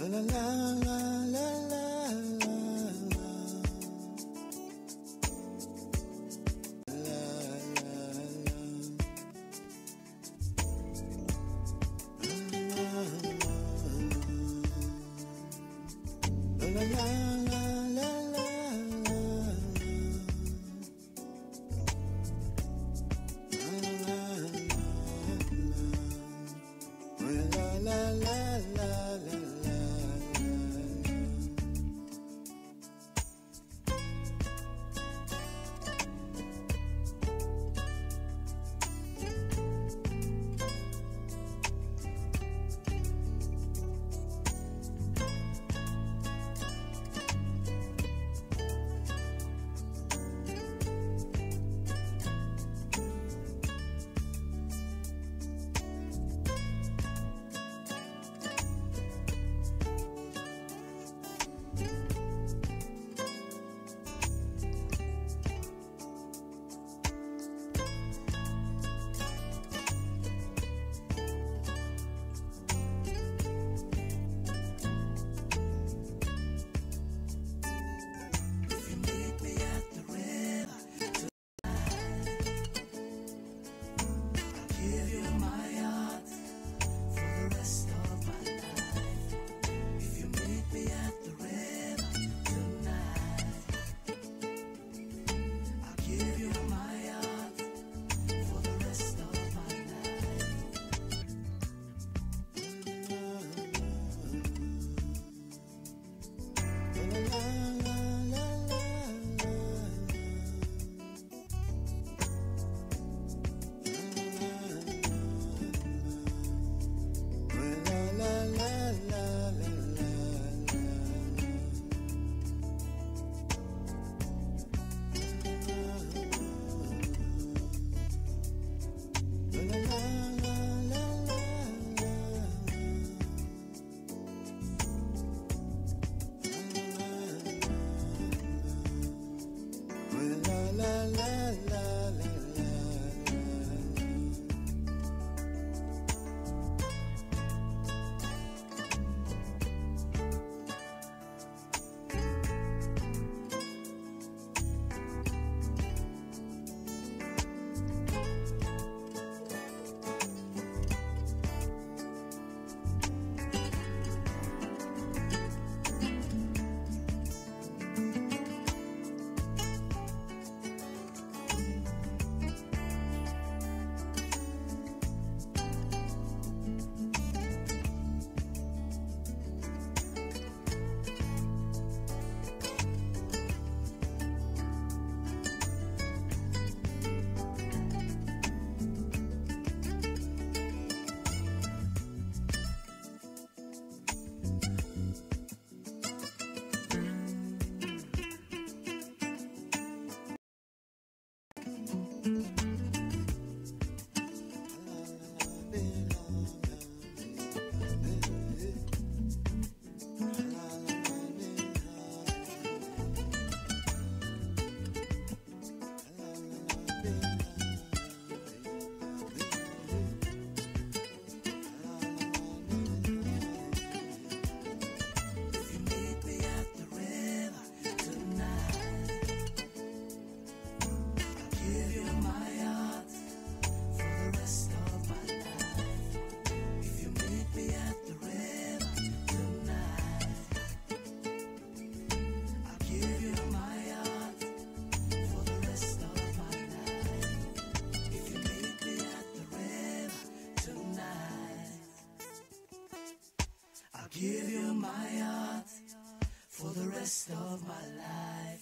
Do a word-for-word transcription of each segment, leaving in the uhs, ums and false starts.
la la la la la. Give you my heart for the rest of my life.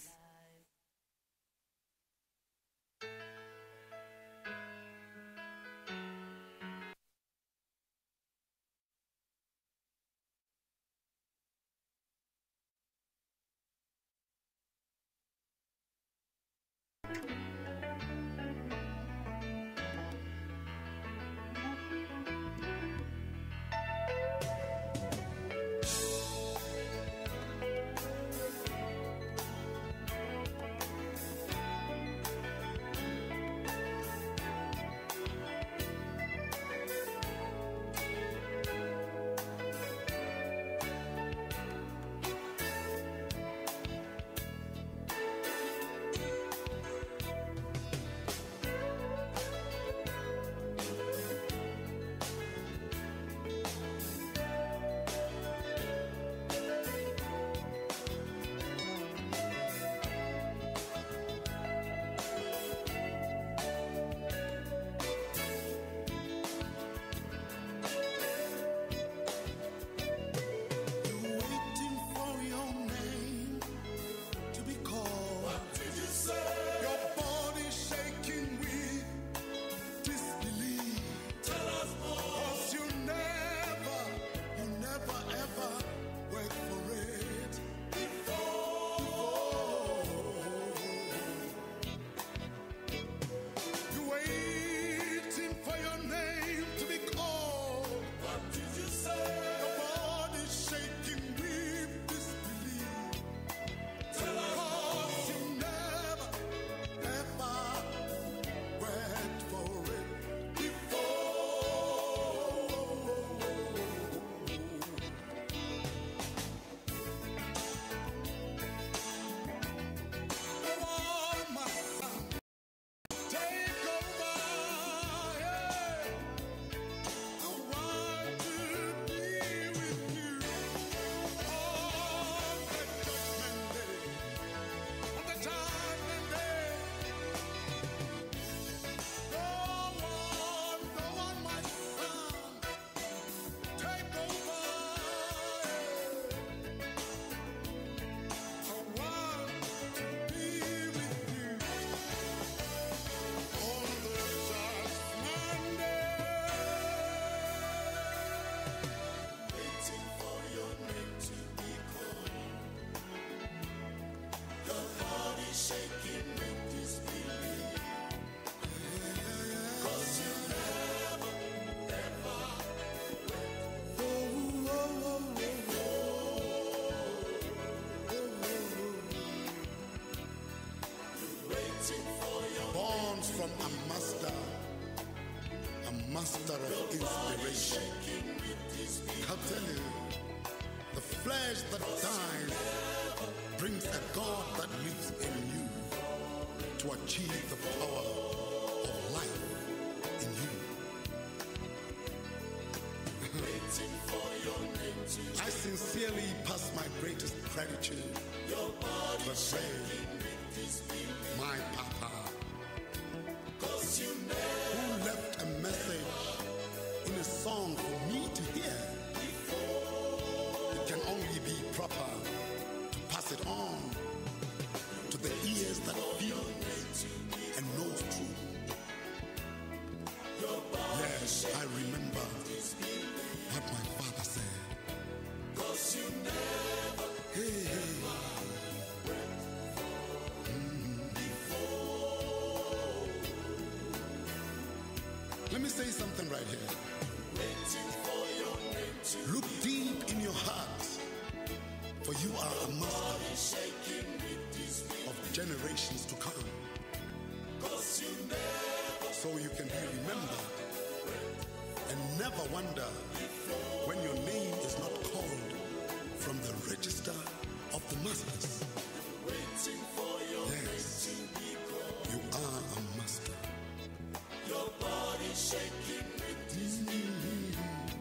master, a master of inspiration. I'll tell you, the flesh that dies brings a God that lives in you to achieve the power of life in you. I sincerely pass my greatest gratitude to the friend, my Papa, who left a message in a song for me to hear. It can only be proper to pass it on to the ears that feel and knows truth. Yes, I remember what my father said. Hey, hey. Mm. Let me say something right here. Look deep in your heart, for you are a master of generations to come. So you can be remembered and never wonder when your name is not called from the register of the masters. Yes, you are a master. Your body shaking with this mm-hmm.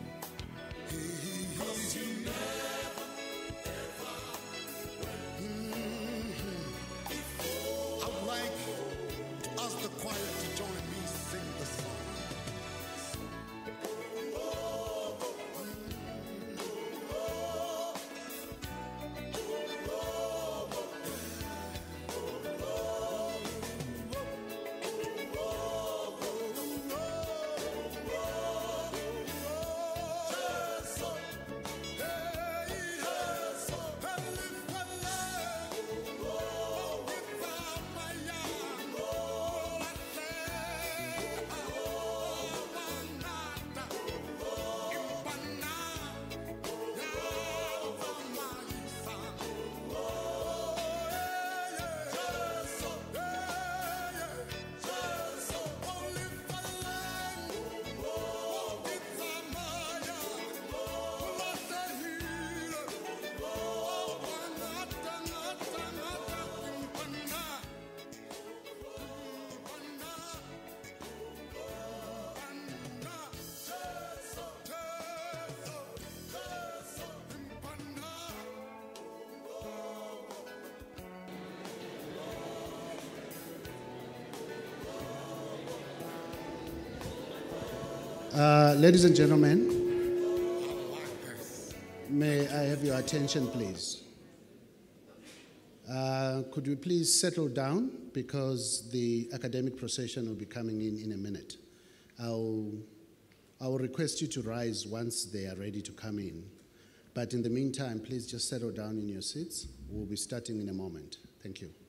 Cause you never, ever mm-hmm. I would like to ask the choir to join me sing the song. Uh, ladies and gentlemen, may I have your attention, please? Uh, could we please settle down, because the academic procession will be coming in in a minute. I'll, I'll request you to rise once they are ready to come in. But in the meantime, please just settle down in your seats. We'll be starting in a moment. Thank you.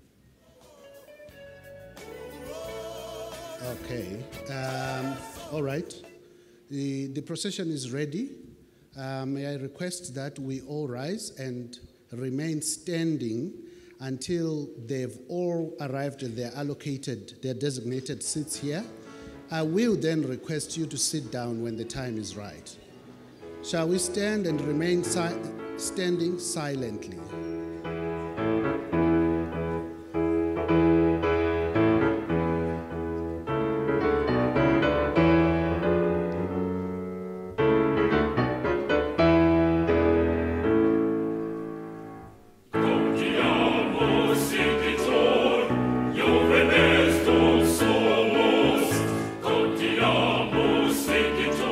Okay. Um, all right. The, the procession is ready. Uh, may I request that we all rise and remain standing until they've all arrived at their allocated, their designated seats here. I will then request you to sit down when the time is right. Shall we stand and remain si- standing silently?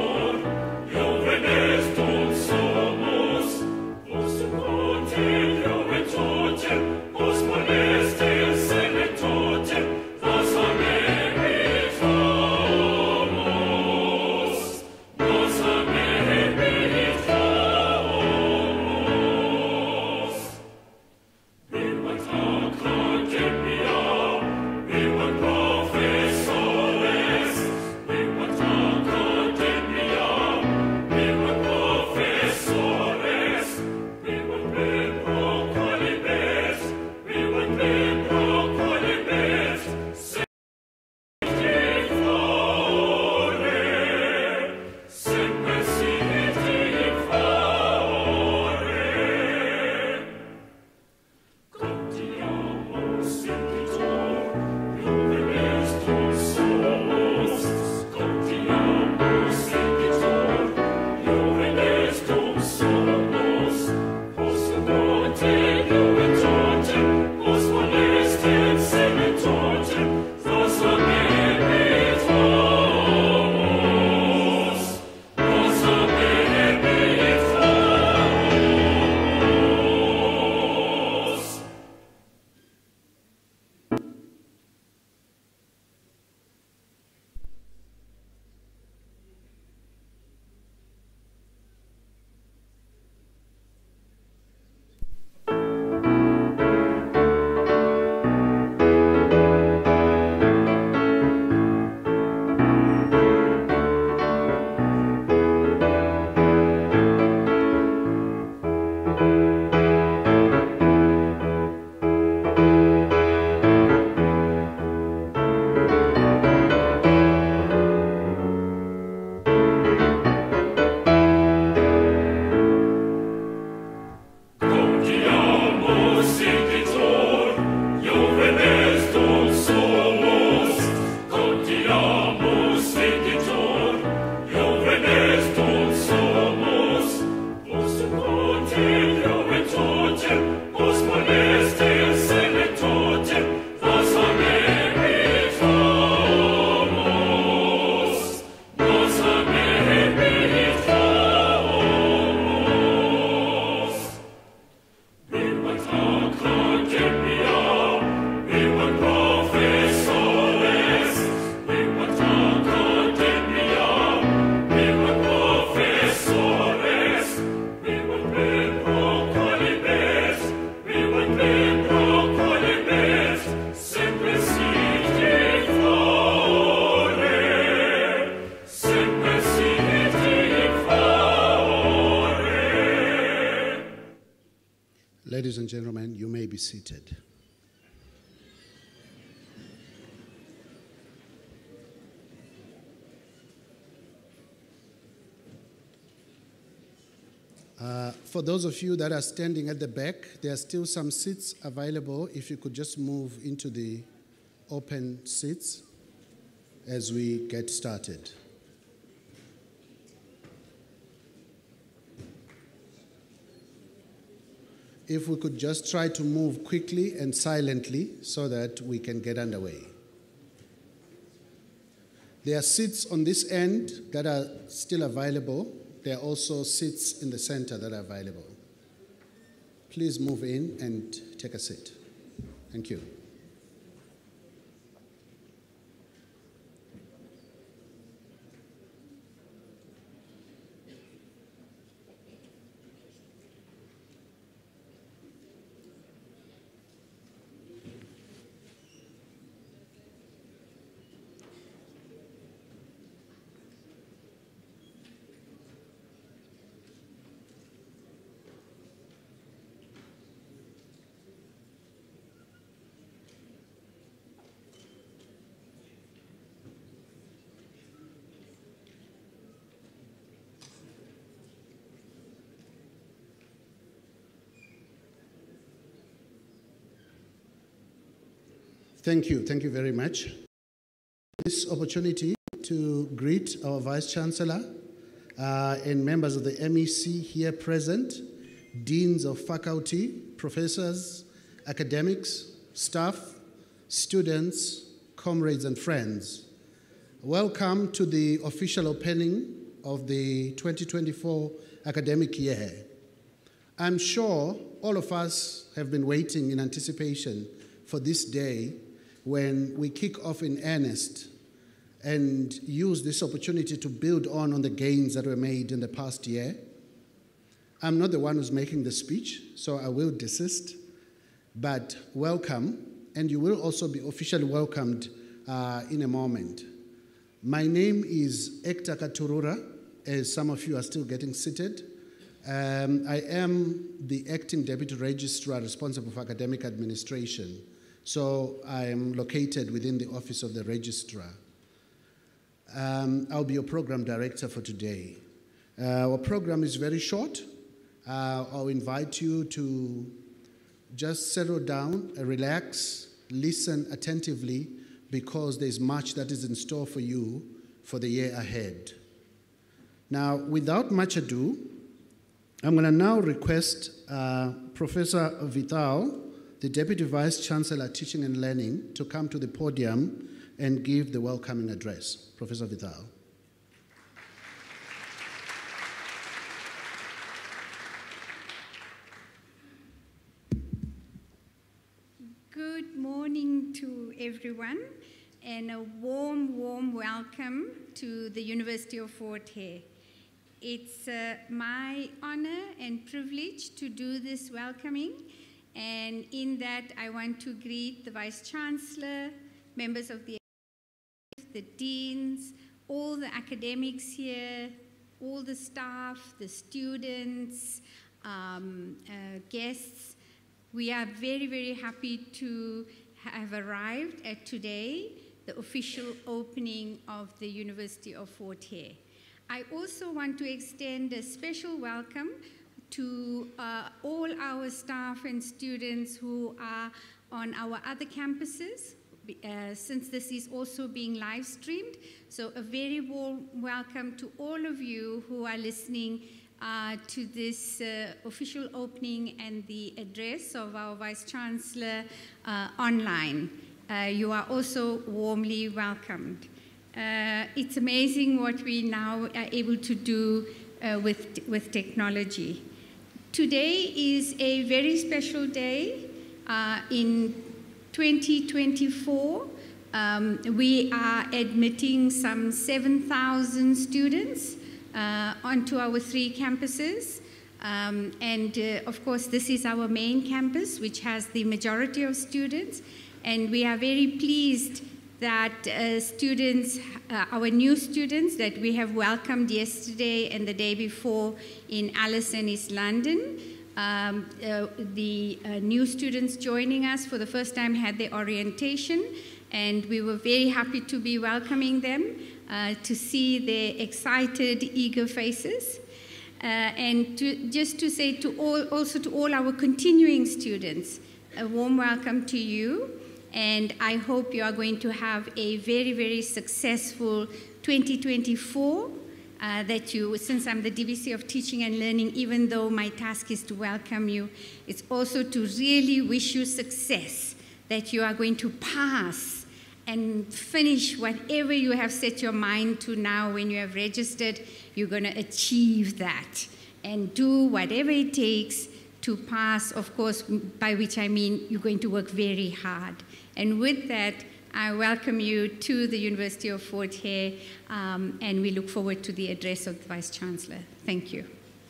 Thank you. Ladies and gentlemen, you may be seated. Uh, for those of you that are standing at the back, there are still some seats available. If you could just move into the open seats as we get started. If we could just try to move quickly and silently so that we can get underway. There are seats on this end that are still available. There are also seats in the center that are available. Please move in and take a seat. Thank you. Thank you. Thank you very much. This opportunity to greet our Vice-Chancellor uh, and members of the M E C here present, deans of faculty, professors, academics, staff, students, comrades and friends. Welcome to the official opening of the twenty twenty-four academic year. I'm sure all of us have been waiting in anticipation for this day when we kick off in earnest and use this opportunity to build on on the gains that were made in the past year. I'm not the one who's making the speech, so I will desist, but welcome, and you will also be officially welcomed uh, in a moment. My name is Hector Katurura, as some of you are still getting seated. Um, I am the Acting Deputy Registrar responsible for academic administration. So I am located within the office of the registrar. Um, I'll be your program director for today. Uh, our program is very short. Uh, I'll invite you to just settle down, relax, listen attentively, because there's much that is in store for you for the year ahead. Now, without much ado, I'm going to now request uh, Professor Vital, the Deputy Vice-Chancellor Teaching and Learning, to come to the podium and give the welcoming address. Professor Vital. Good morning to everyone, and a warm, warm welcome to the University of Fort Hare. It's uh, my honor and privilege to do this welcoming. And in that, I want to greet the Vice-Chancellor, members of the the deans, all the academics here, all the staff, the students, um, uh, guests. We are very, very happy to have arrived at today, the official opening of the University of Fort Hare. I also want to extend a special welcome to uh, all our staff and students who are on our other campuses, uh, since this is also being live streamed. So a very warm welcome to all of you who are listening uh, to this uh, official opening and the address of our Vice-Chancellor uh, online. Uh, you are also warmly welcomed. Uh, it's amazing what we now are able to do uh, with, with technology. Today is a very special day. Uh, in twenty twenty-four, um, we are admitting some seven thousand students uh, onto our three campuses. Um, and uh, of course, this is our main campus, which has the majority of students. And we are very pleased that uh, students, uh, our new students that we have welcomed yesterday and the day before in Alice and East London, Um, uh, the uh, new students joining us for the first time had their orientation, and we were very happy to be welcoming them, uh, to see their excited, eager faces. Uh, and to, just to say to all, also to all our continuing students, a warm welcome to you, and I hope you are going to have a very, very successful twenty twenty-four, uh, that you, since I'm the D V C of Teaching and Learning, even though my task is to welcome you, it's also to really wish you success, that you are going to pass and finish whatever you have set your mind to now. When you have registered, you're going to achieve that and do whatever it takes to pass, of course, by which I mean you're going to work very hard. And with that, I welcome you to the University of Fort Hare, um, and we look forward to the address of the Vice-Chancellor. Thank you.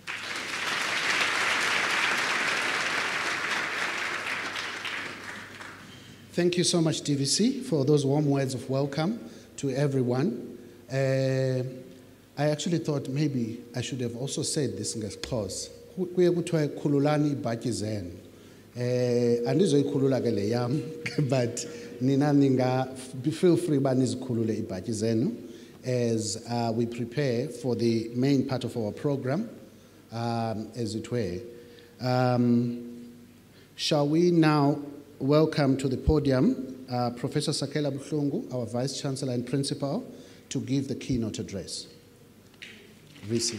Thank you so much, D V C, for those warm words of welcome to everyone. Uh, I actually thought maybe I should have also said this in this clause. Kuye kuthiwa khululani ibhatyi zenu. Eh andizoyikhulula ke le yam, but nina ninga feel free ba nizikhulule ibhatyi zenu as uh, we prepare for the main part of our program, um, as it were. Um, shall we now welcome to the podium uh, Professor Sakela Buhlungu, our Vice-Chancellor and Principal, to give the keynote address. V C.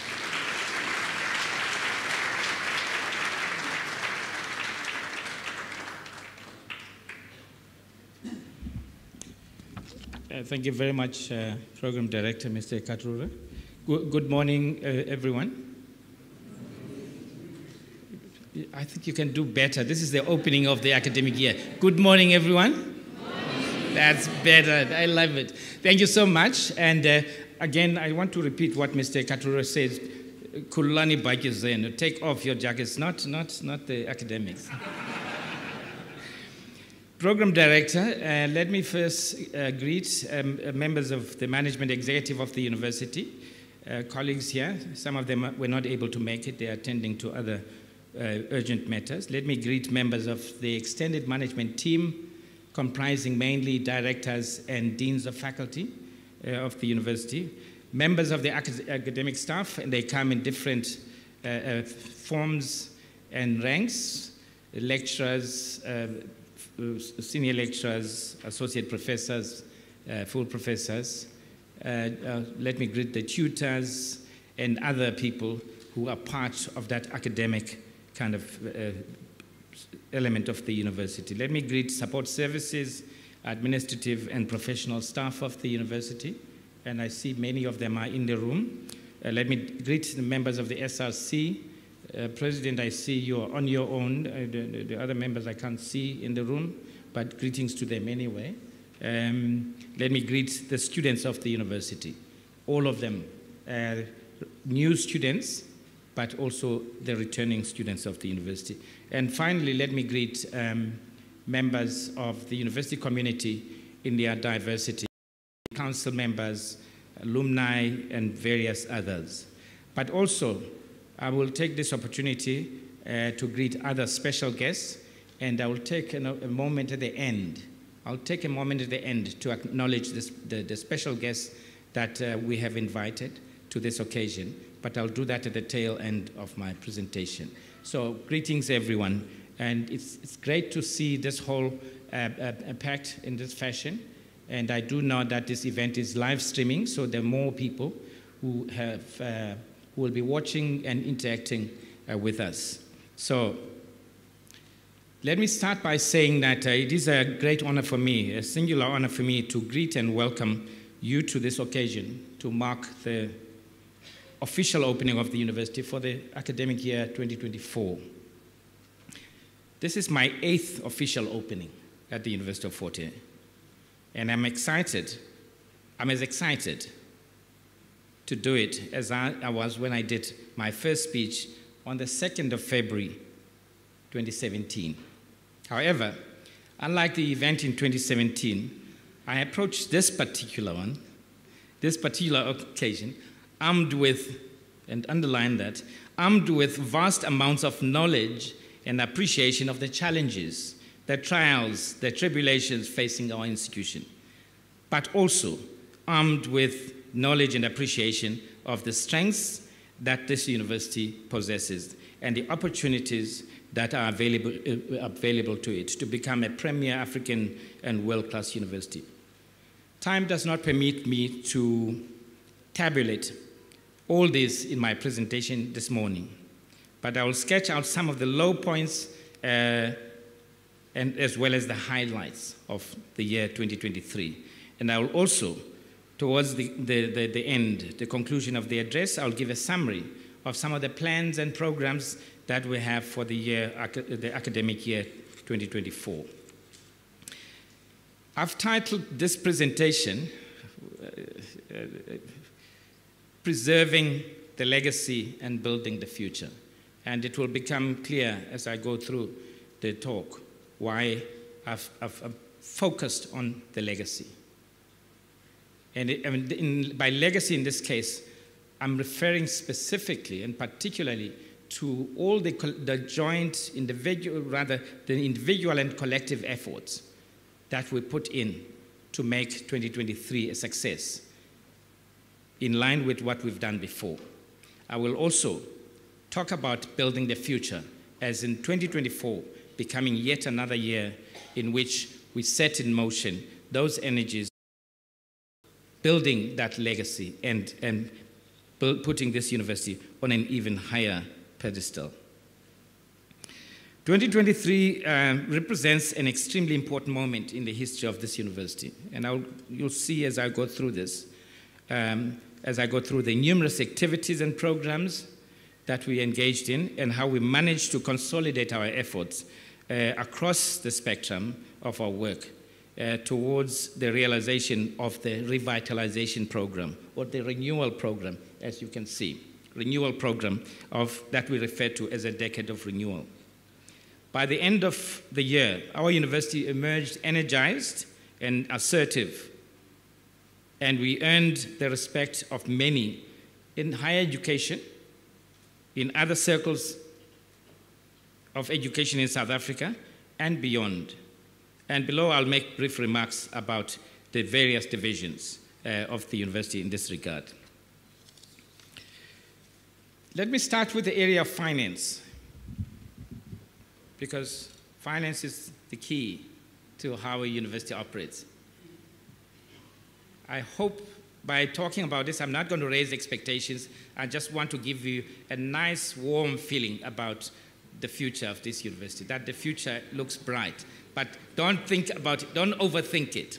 Uh, thank you very much, uh, Program Director, Mister Katrura. Good, good morning, uh, everyone. I think you can do better. This is the opening of the academic year. Good morning, everyone. Good morning. That's better. I love it. Thank you so much. And uh, again, I want to repeat what Mister Katrura says. Kulani Baikizeno. Take off your jackets, not, not, not the academics. Program Director, uh, let me first uh, greet um, uh, members of the management executive of the university, uh, colleagues here. Some of them were not able to make it. They are attending to other uh, urgent matters. Let me greet members of the extended management team, comprising mainly directors and deans of faculty uh, of the university, members of the acad academic staff, and they come in different uh, uh, forms and ranks, lecturers, uh, senior lecturers, associate professors, uh, full professors. Uh, uh, let me greet the tutors and other people who are part of that academic kind of uh, element of the university. Let me greet support services, administrative and professional staff of the university, and I see many of them are in the room. Uh, let me greet the members of the S R C. Uh, President, I see you're on your own. Uh, the, the other members I can't see in the room, but greetings to them anyway. Um, let me greet the students of the university, all of them, uh, new students, but also the returning students of the university. And finally, let me greet um, members of the university community in their diversity, council members, alumni, and various others. But also, I will take this opportunity uh, to greet other special guests, and I will take a, a moment at the end. I'll take a moment at the end to acknowledge this, the, the special guests that uh, we have invited to this occasion, but I'll do that at the tail end of my presentation. So greetings, everyone, and it's, it's great to see this whole uh, uh, packed in this fashion, and I do know that this event is live streaming, so there are more people who have uh, who will be watching and interacting uh, with us. So let me start by saying that uh, it is a great honor for me, a singular honor for me to greet and welcome you to this occasion to mark the official opening of the university for the academic year twenty twenty-four. This is my eighth official opening at the University of Fort Hare, and I'm excited, I'm as excited to do it as I, I was when I did my first speech on the second of February twenty seventeen. However, unlike the event in twenty seventeen, I approached this particular one, this particular occasion, armed with and underline that, armed with vast amounts of knowledge and appreciation of the challenges, the trials, the tribulations facing our institution, but also armed with knowledge and appreciation of the strengths that this university possesses and the opportunities that are available, uh, available to it to become a premier African and world-class university. Time does not permit me to tabulate all this in my presentation this morning, but I will sketch out some of the low points uh, and as well as the highlights of the year twenty twenty-three. And I will also, towards the, the, the, the end, the conclusion of the address, I'll give a summary of some of the plans and programs that we have for the year, the academic year twenty twenty-four. I've titled this presentation, uh, uh, Preserving the Legacy and Building the Future. And it will become clear as I go through the talk why I've, I've, I've focused on the legacy. And it, I mean, in, by legacy in this case, I'm referring specifically and particularly to all the, the joint individual, rather the individual and collective efforts that we put in to make twenty twenty-three a success, in line with what we've done before. I will also talk about building the future, as in twenty twenty-four becoming yet another year in which we set in motion those energies, building that legacy and, and putting this university on an even higher pedestal. twenty twenty-three uh, represents an extremely important moment in the history of this university, and I'll, you'll see as I go through this, um, as I go through the numerous activities and programs that we engaged in and how we managed to consolidate our efforts uh, across the spectrum of our work uh, towards the realization of the revitalization program, or the renewal program, as you can see, renewal program of, that we refer to as a decade of renewal. By the end of the year, our university emerged energized and assertive, and we earned the respect of many in higher education, in other circles of education in South Africa, and beyond. And below, I'll make brief remarks about the various divisions uh, of the university in this regard. Let me start with the area of finance, because finance is the key to how a university operates. I hope by talking about this, I'm not going to raise expectations. I just want to give you a nice, warm feeling about the future of this university, that the future looks bright. But don't think about it, don't overthink it.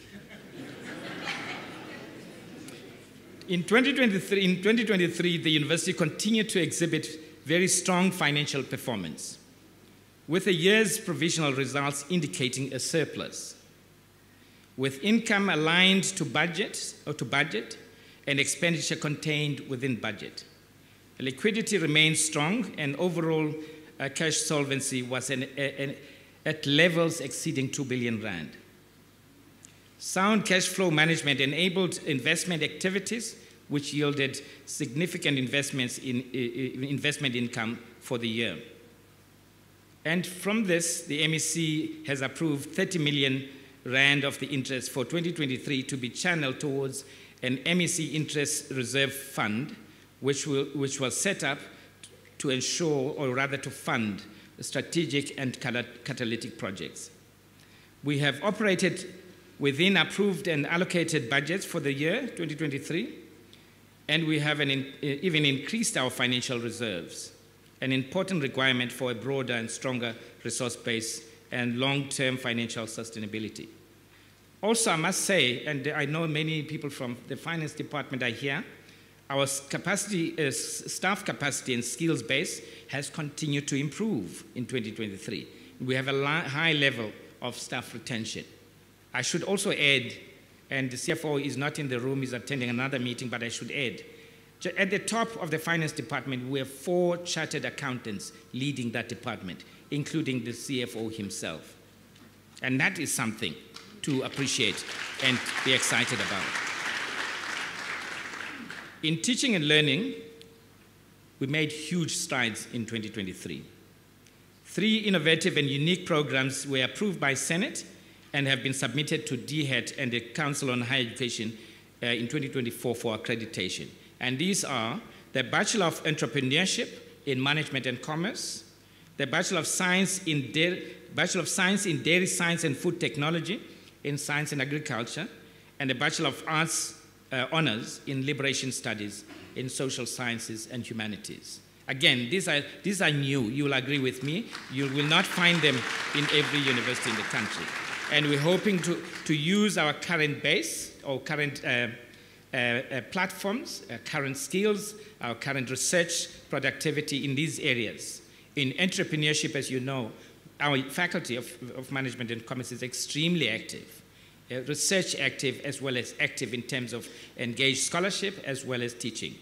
In twenty twenty-three, in twenty twenty-three, the university continued to exhibit very strong financial performance, with a year's provisional results indicating a surplus, with income aligned to budget or to budget and expenditure contained within budget. Liquidity remained strong, and overall uh, cash solvency was an, an, at levels exceeding two billion rand. Sound cash flow management enabled investment activities, which yielded significant investments in, in investment income for the year. And from this, the M E C has approved thirty million rand of the interest for twenty twenty-three to be channeled towards an M E C interest reserve fund, which, will, which was set up to ensure, or rather to fund, strategic and catalytic projects. We have operated within approved and allocated budgets for the year twenty twenty-three, and we have an in, even increased our financial reserves, an important requirement for a broader and stronger resource base and long-term financial sustainability. Also, I must say, and I know many people from the finance department are here, our capacity, uh, staff capacity and skills base has continued to improve in twenty twenty-three. We have a high level of staff retention. I should also add, and the C F O is not in the room, he's attending another meeting, but I should add, at the top of the finance department, we have four chartered accountants leading that department, including the C F O himself. And that is something to appreciate and be excited about. In teaching and learning, we made huge strides in twenty twenty-three. Three innovative and unique programs were approved by Senate and have been submitted to D HET and the Council on Higher Education uh, in twenty twenty-four for accreditation. And these are the Bachelor of Entrepreneurship in Management and Commerce, the Bachelor of Science in Dairy, Bachelor of Science in Dairy Science and Food Technology in Science and Agriculture, and the Bachelor of Arts uh, Honors in Liberation Studies in Social Sciences and Humanities. Again, these are, these are new. You will agree with me. You will not find them in every university in the country. And we're hoping to, to use our current base or current uh, uh, uh, platforms, uh, current skills, our current research productivity in these areas. In entrepreneurship, as you know, our faculty of, of management and commerce is extremely active, uh, research active as well as active in terms of engaged scholarship as well as teaching.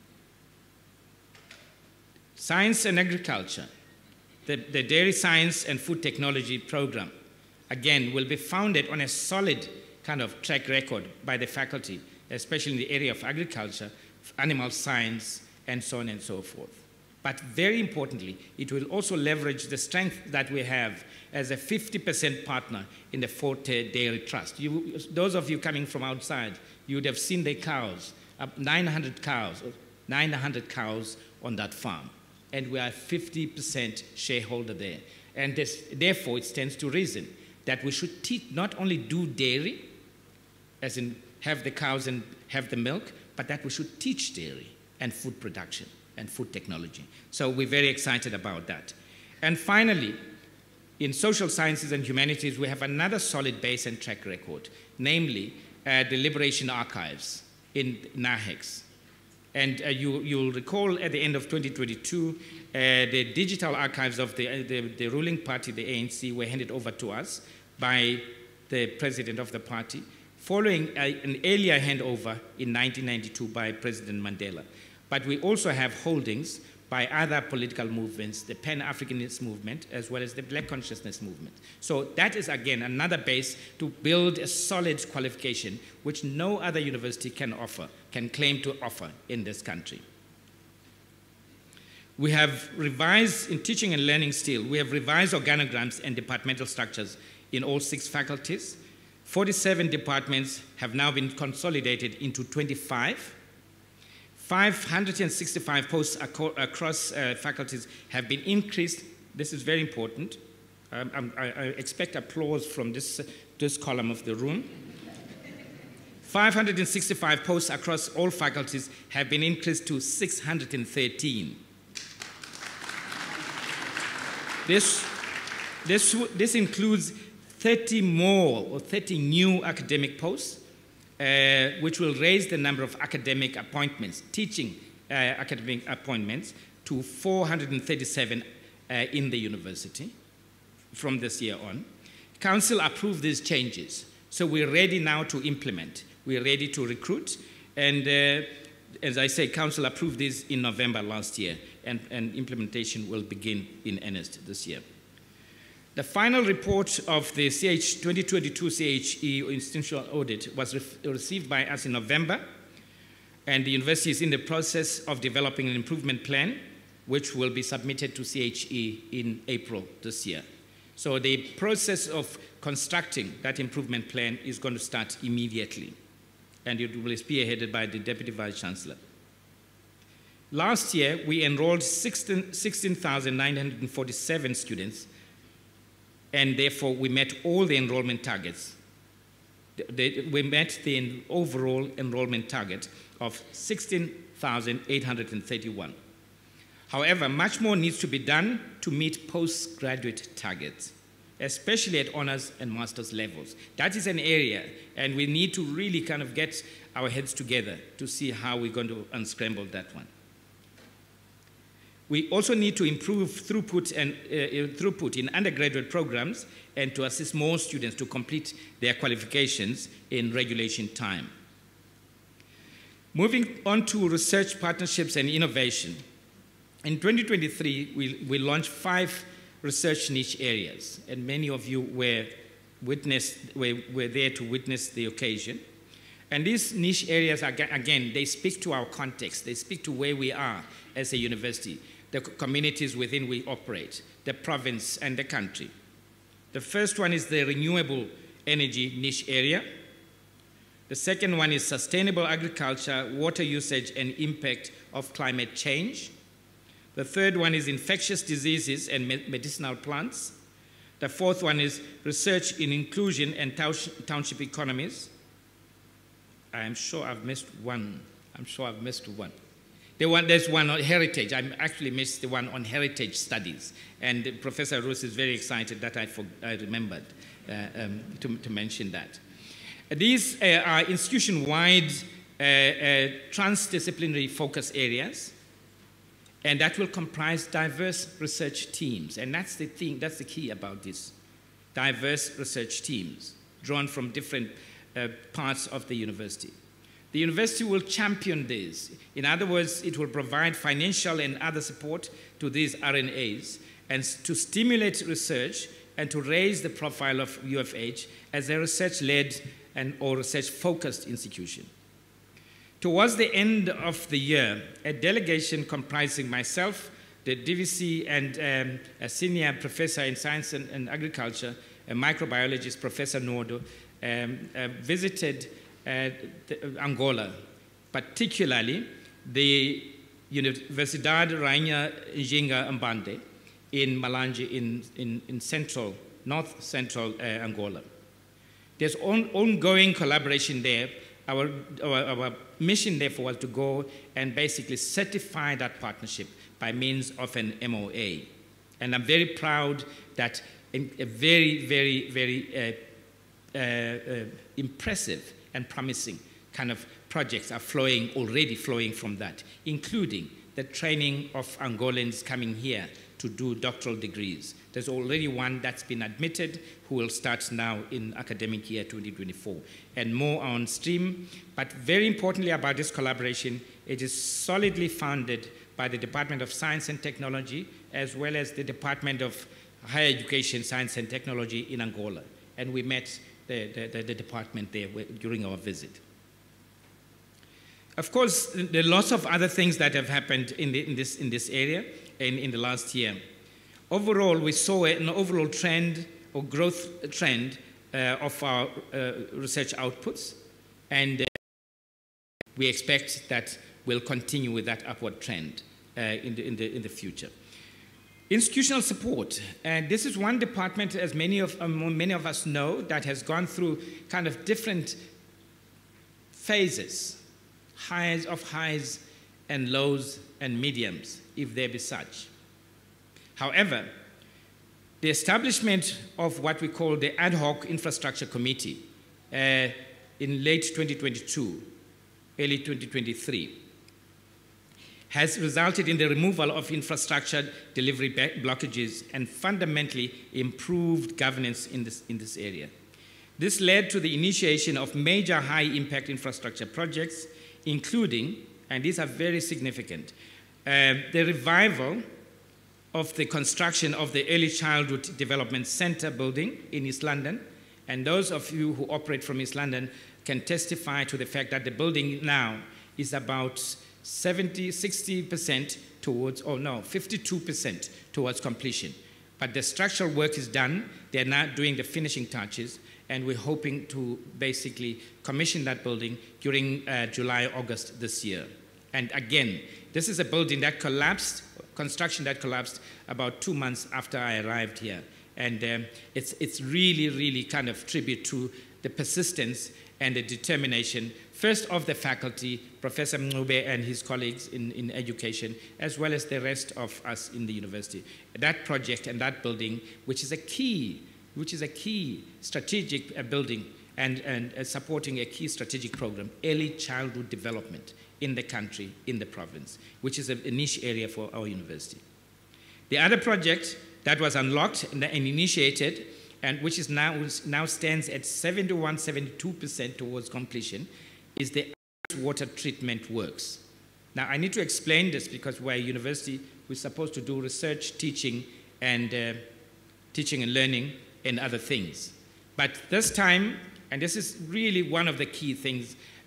Science and agriculture, the, the Dairy Science and Food Technology program, again, will be founded on a solid kind of track record by the faculty, especially in the area of agriculture, animal science, and so on and so forth. But very importantly, it will also leverage the strength that we have as a fifty percent partner in the Forte Dairy Trust. You, those of you coming from outside, you would have seen the cows, uh, nine hundred cows, nine hundred cows on that farm. And we are fifty percent shareholder there. And this, therefore, it stands to reason that we should teach, not only do dairy, as in have the cows and have the milk, but that we should teach dairy and food production and food technology. So we're very excited about that. And finally, in social sciences and humanities, we have another solid base and track record, namely uh, the Liberation Archives in NAHEX. And uh, you, you'll recall at the end of twenty twenty-two, uh, the digital archives of the, uh, the, the ruling party, the A N C, were handed over to us by the president of the party, following a, an earlier handover in nineteen ninety-two by President Mandela. But we also have holdings by other political movements, the Pan-Africanist movement, as well as the Black Consciousness movement. So that is, again, another base to build a solid qualification which no other university can offer, can claim to offer in this country. We have revised, in teaching and learning still, we have revised organograms and departmental structures in all six faculties. forty-seven departments have now been consolidated into twenty-five. five hundred sixty-five posts across uh, faculties have been increased. This is very important. Um, I, I expect applause from this, this column of the room. five hundred sixty-five posts across all faculties have been increased to six hundred thirteen. This, this, this includes thirty more or thirty new academic posts, Uh, which will raise the number of academic appointments, teaching uh, academic appointments, to four hundred thirty-seven uh, in the university from this year on. Council approved these changes, so we're ready now to implement. We're ready to recruit, and uh, as I say, Council approved this in November last year, and, and implementation will begin in earnest this year. The final report of the C H twenty twenty-two C H E institutional audit was re received by us in November, and the university is in the process of developing an improvement plan, which will be submitted to C H E in April this year. So the process of constructing that improvement plan is going to start immediately, and it will be spearheaded by the Deputy Vice-Chancellor. Last year, we enrolled sixteen thousand nine hundred forty-seven students, and therefore we met all the enrollment targets. We met the overall enrollment target of sixteen thousand eight hundred thirty-one. However, much more needs to be done to meet postgraduate targets, especially at honors and master's levels. That is an area, and we need to really kind of get our heads together to see how we're going to unscramble that one. We also need to improve throughput, and, uh, throughput in undergraduate programs and to assist more students to complete their qualifications in regulation time. Moving on to research partnerships and innovation. In twenty twenty-three, we, we launched five research niche areas, and many of you were, witnessed, were, were there to witness the occasion. And these niche areas, again, they speak to our context. They speak to where we are as a university, the communities within we operate, the province and the country. The first one is the renewable energy niche area. The second one is sustainable agriculture, water usage, and impact of climate change. The third one is infectious diseases and medicinal plants. The fourth one is research in inclusion and township economies. I'm sure I've missed one. I'm sure I've missed one. The one there's one on heritage. I actually missed the one on heritage studies. And Professor Roos is very excited that I, for, I remembered uh, um, to, to mention that. These uh, are institution-wide uh, uh, transdisciplinary focus areas, and that will comprise diverse research teams. And that's the thing, that's the key about this. Diverse research teams drawn from different uh, parts of the university. The university will champion this. In other words, it will provide financial and other support to these R N As and to stimulate research and to raise the profile of U F H as a research-led and or research-focused institution. Towards the end of the year, a delegation comprising myself, the D V C, and um, a senior professor in science and, and agriculture, a microbiologist, Professor Nordo, um, uh, visited uh, the, uh, Angola, particularly the Universidad Rainha Njinga Mbande in Malanje in, in, in central, north-central uh, Angola. There's on, ongoing collaboration there. Our, our, our mission, therefore, was to go and basically certify that partnership by means of an M O A. And I'm very proud that in a very, very, very uh, uh, uh, impressive and promising kind of projects are flowing, already flowing from that, including the training of Angolans coming here to do doctoral degrees. There's already one that's been admitted who will start now in academic year twenty twenty-four, and more on stream. But very importantly about this collaboration, it is solidly funded by the Department of Science and Technology, as well as the Department of Higher Education, Science and Technology in Angola. And we met the, the, the department there during our visit. Of course, there are lots of other things that have happened in, the, in, this, in this area in, in the last year. Overall, we saw an overall trend or growth trend uh, of our uh, research outputs, and uh, we expect that we'll continue with that upward trend uh, in, the, in, the, in the future. Institutional support, and this is one department, as many of, um, many of us know, that has gone through kind of different phases, highs of highs and lows and mediums, if there be such. However, the establishment of what we call the Ad Hoc Infrastructure Committee uh, in late twenty twenty-two, early twenty twenty-three, has resulted in the removal of infrastructure delivery blockages and fundamentally improved governance in this, in this area. This led to the initiation of major high-impact infrastructure projects, including, and these are very significant, uh, the revival of the construction of the Early Childhood Development Center building in East London. And those of you who operate from East London can testify to the fact that the building now is about seventy, sixty percent towards, oh no, fifty-two percent towards completion. But the structural work is done. They're now doing the finishing touches, and we're hoping to basically commission that building during uh, July, August this year. And again, this is a building that collapsed, construction that collapsed about two months after I arrived here. And um, it's, it's really, really kind of tribute to the persistence and the determination, first of the faculty, Professor Mngube and his colleagues in, in education, as well as the rest of us in the university. That project and that building, which is a key, which is a key strategic uh, building and, and uh, supporting a key strategic program, early childhood development in the country, in the province, which is a, a niche area for our university. The other project that was unlocked and, and initiated, and which is now, now stands at seventy-one, seventy-two percent towards completion, is the water treatment works. Now, I need to explain this because we're a university, we're supposed to do research, teaching, and uh, teaching and learning, and other things. But this time, and this is really one of the key things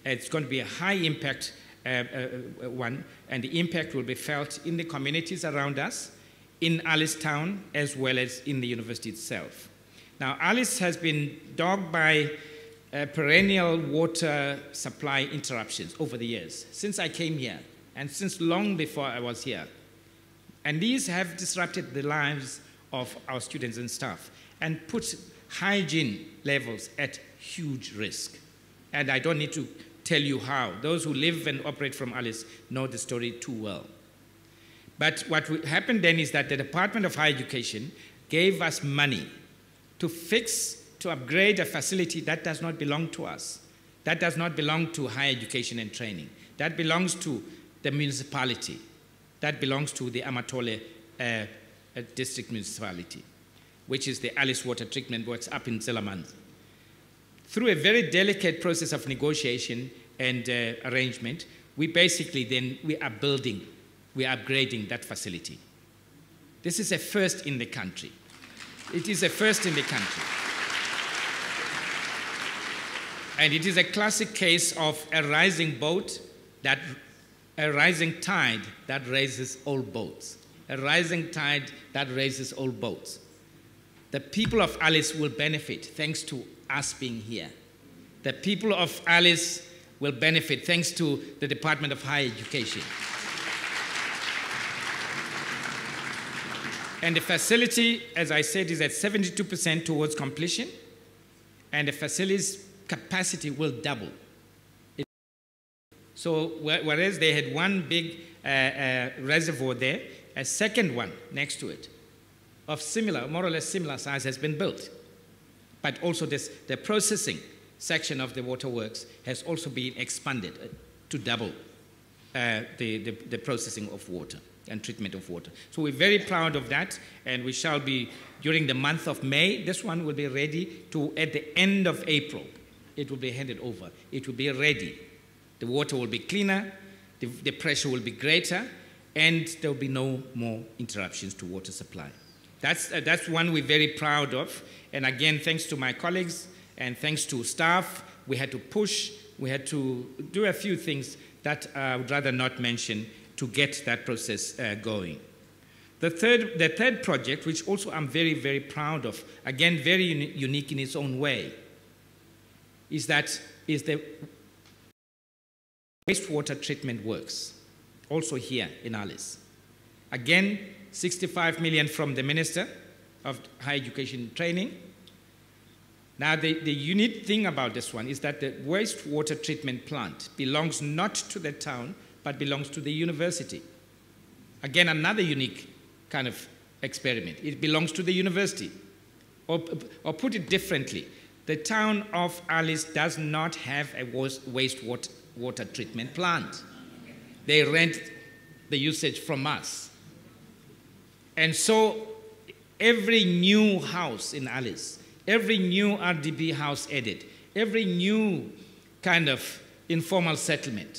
It's going to be a high impact uh, uh, one, and the impact will be felt in the communities around us, in Alice Town, as well as in the university itself. Now, Alice has been dogged by uh, perennial water supply interruptions over the years, since I came here, and since long before I was here. And these have disrupted the lives of our students and staff, and put hygiene levels at huge risk. And I don't need to tell you how. Those who live and operate from Alice know the story too well. But what happened then is that the Department of Higher Education gave us money to fix, to upgrade a facility that does not belong to us. That does not belong to higher education and training. That belongs to the municipality. That belongs to the Amatole uh, district municipality, which is the Alice Water Treatment Works up in Zelamanzi. Through a very delicate process of negotiation and uh, arrangement, we basically then, we are building, we are upgrading that facility. This is a first in the country. It is a first in the country. And it is a classic case of a rising boat, that, a rising tide that raises all boats. A rising tide that raises all boats. The people of Alice will benefit thanks to us being here. The people of Alice will benefit thanks to the Department of Higher Education. And the facility, as I said, is at seventy-two percent towards completion, and the facility's capacity will double. So whereas they had one big uh, uh, reservoir there, a second one next to it of similar, more or less similar size has been built. But also this, the processing section of the waterworks has also been expanded to double uh, the, the, the processing of water and treatment of water. So we're very proud of that, and we shall be, during the month of May, this one will be ready to, at the end of April, it will be handed over. It will be ready. The water will be cleaner, the, the pressure will be greater, and there will be no more interruptions to water supply. That's, uh, that's one we're very proud of. And again, thanks to my colleagues and thanks to staff, we had to push, we had to do a few things that I would rather not mention to get that process uh, going. The third, the third project, which also I'm very, very proud of, again, very uni unique in its own way, is that is the wastewater treatment works, also here in Alice. Again, sixty-five million from the Minister of Higher Education and Training. Now, the, the unique thing about this one is that the wastewater treatment plant belongs not to the town, but belongs to the university. Again, another unique kind of experiment. It belongs to the university. Or, or put it differently, the town of Alice does not have a wastewater water treatment plant. They rent the usage from us. And so every new house in Alice, every new R D B house added, every new kind of informal settlement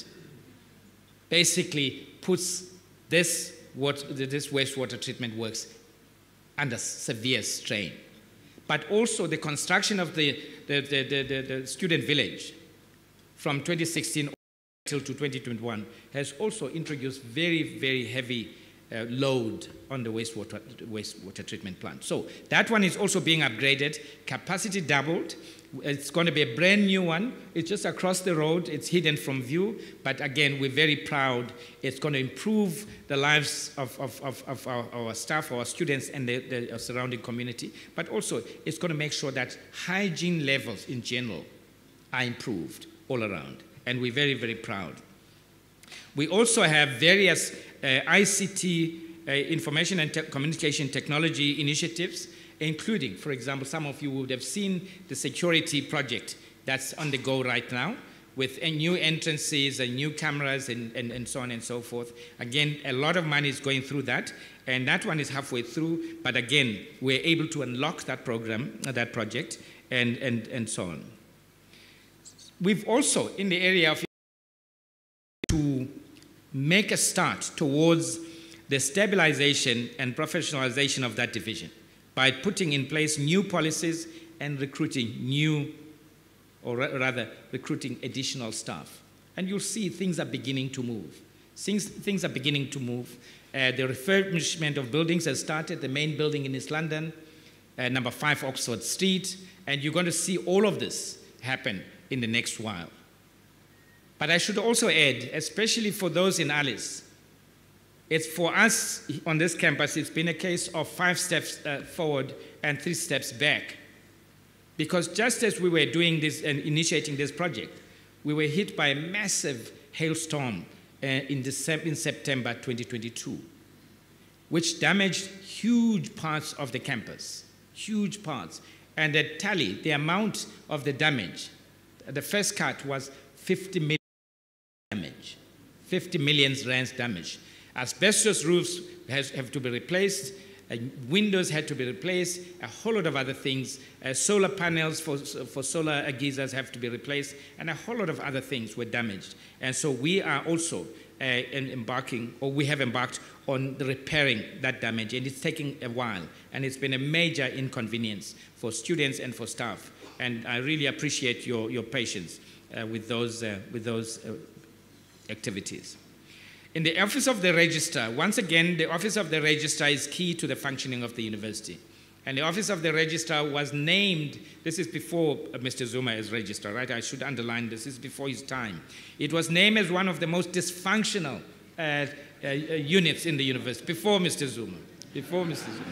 basically puts this, water, this wastewater treatment works under severe strain. But also the construction of the, the, the, the, the, the student village from twenty sixteen until to twenty twenty-one has also introduced very, very heavy uh, load on the wastewater, wastewater treatment plant. So that one is also being upgraded, capacity doubled. It's going to be a brand new one. It's just across the road. It's hidden from view. But again, we're very proud. It's going to improve the lives of, of, of, of our, our staff, our students, and the, the surrounding community. But also, it's going to make sure that hygiene levels in general are improved all around. And we're very, very proud. We also have various uh, I C T, uh, information and te communication technology initiatives, including, for example, some of you would have seen the security project that's on the go right now with uh, new entrances and new cameras and, and, and so on and so forth. Again, a lot of money is going through that, and that one is halfway through, but again, we're able to unlock that program, uh, that project, and, and, and so on. We've also, in the area of to make a start towards the stabilization and professionalization of that division by putting in place new policies and recruiting new or ra rather recruiting additional staff. And you'll see things are beginning to move. Things, things are beginning to move. Uh, the refurbishment of buildings has started, the main building in East London, uh, number five Oxford Street, and you're going to see all of this happen in the next while. But I should also add, especially for those in Alice, it's for us on this campus, it's been a case of five steps uh, forward and three steps back. Because just as we were doing this and initiating this project, we were hit by a massive hailstorm uh, in, December, in September twenty twenty-two, which damaged huge parts of the campus, huge parts. And the tally, the amount of the damage, the first cut was fifty million damage, fifty million rands damage. Asbestos roofs has, have to be replaced, uh, windows had to be replaced, a whole lot of other things, uh, solar panels for, for solar geysers have to be replaced, and a whole lot of other things were damaged. And so we are also uh, embarking, or we have embarked on the repairing that damage, and it's taking a while, and it's been a major inconvenience for students and for staff. And I really appreciate your, your patience uh, with those, uh, with those uh, activities. In the Office of the Registrar, once again, the Office of the Registrar is key to the functioning of the university. And the Office of the Registrar was named, this is before Mister Zuma as Registrar, right? I should underline this, this is before his time. It was named as one of the most dysfunctional uh, uh, units in the university, before Mister Zuma, before Mister Zuma.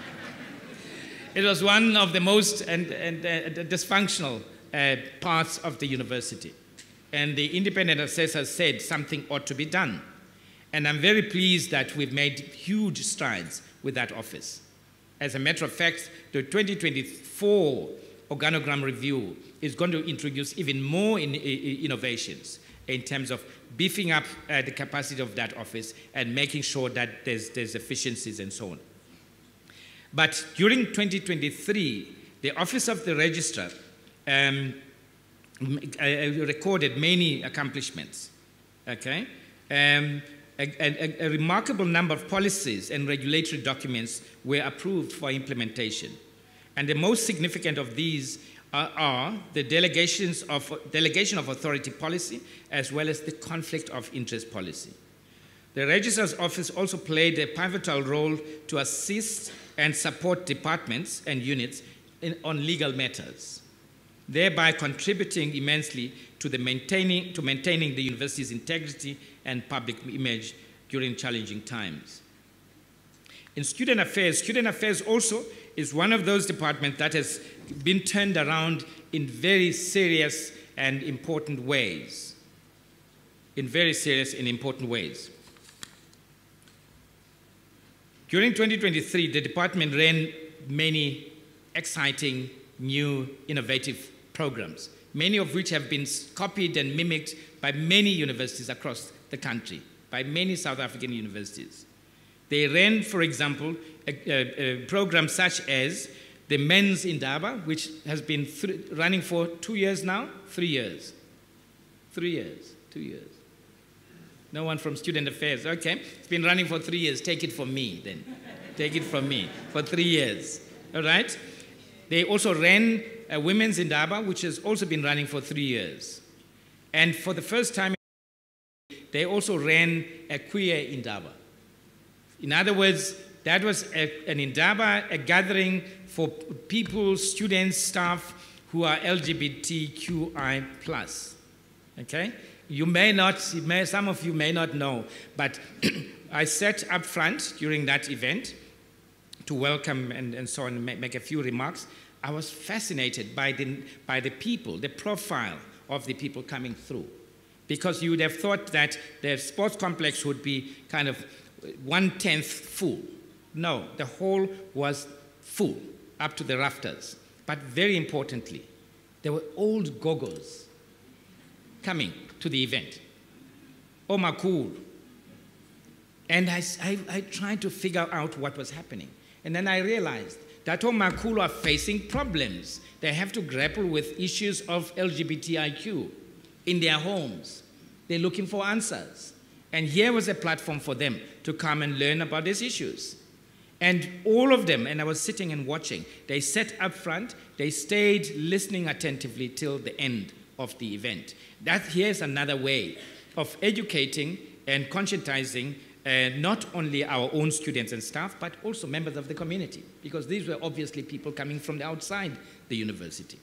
It was one of the most and, and, uh, dysfunctional uh, parts of the university. And the independent assessor said something ought to be done. And I'm very pleased that we've made huge strides with that office. As a matter of fact, the twenty twenty-four organogram review is going to introduce even more in, in, innovations in terms of beefing up uh, the capacity of that office and making sure that there's, there's efficiencies and so on. But during twenty twenty-three, the Office of the Registrar um, recorded many accomplishments, okay? Um, A, a, a remarkable number of policies and regulatory documents were approved for implementation. And the most significant of these are, are the delegations of, delegation of authority policy as well as the conflict of interest policy. The Registrar's Office also played a pivotal role to assist and support departments and units in, on legal matters, thereby contributing immensely to, the maintaining, to maintaining the university's integrity and public image during challenging times. In student affairs, student affairs also is one of those departments that has been turned around in very serious and important ways. In very serious and important ways. During twenty twenty-three, the department ran many exciting, new, innovative programs, many of which have been copied and mimicked by many universities across the country, by many South African universities. They ran, for example, a, a, a program such as the Men's Indaba, which has been running for two years now, three years. Three years, two years. No one from Student Affairs, okay. It's been running for three years, take it from me then. Take it from me, for three years, all right? They also ran a Women's Indaba, which has also been running for three years. And for the first time, they also ran a queer Indaba. In other words, that was a, an Indaba, a gathering for people, students, staff who are L G B T Q I plus. Okay? You may not, you may, some of you may not know, but I sat up front during that event to welcome and, and so on, make, make a few remarks. I was fascinated by the, by the people, the profile of the people coming through. Because you would have thought that the sports complex would be kind of one-tenth full. No, the whole was full, up to the rafters. But very importantly, there were old gogos coming to the event. Oh, my cool. And I, I, I tried to figure out what was happening. And then I realized that Omakulu are facing problems. They have to grapple with issues of L G B T I Q in their homes. They're looking for answers. And here was a platform for them to come and learn about these issues. And all of them, and I was sitting and watching, they sat up front, they stayed listening attentively till the end of the event. That here's another way of educating and conscientizing uh, not only our own students and staff, but also members of the community, because these were obviously people coming from the outside the university.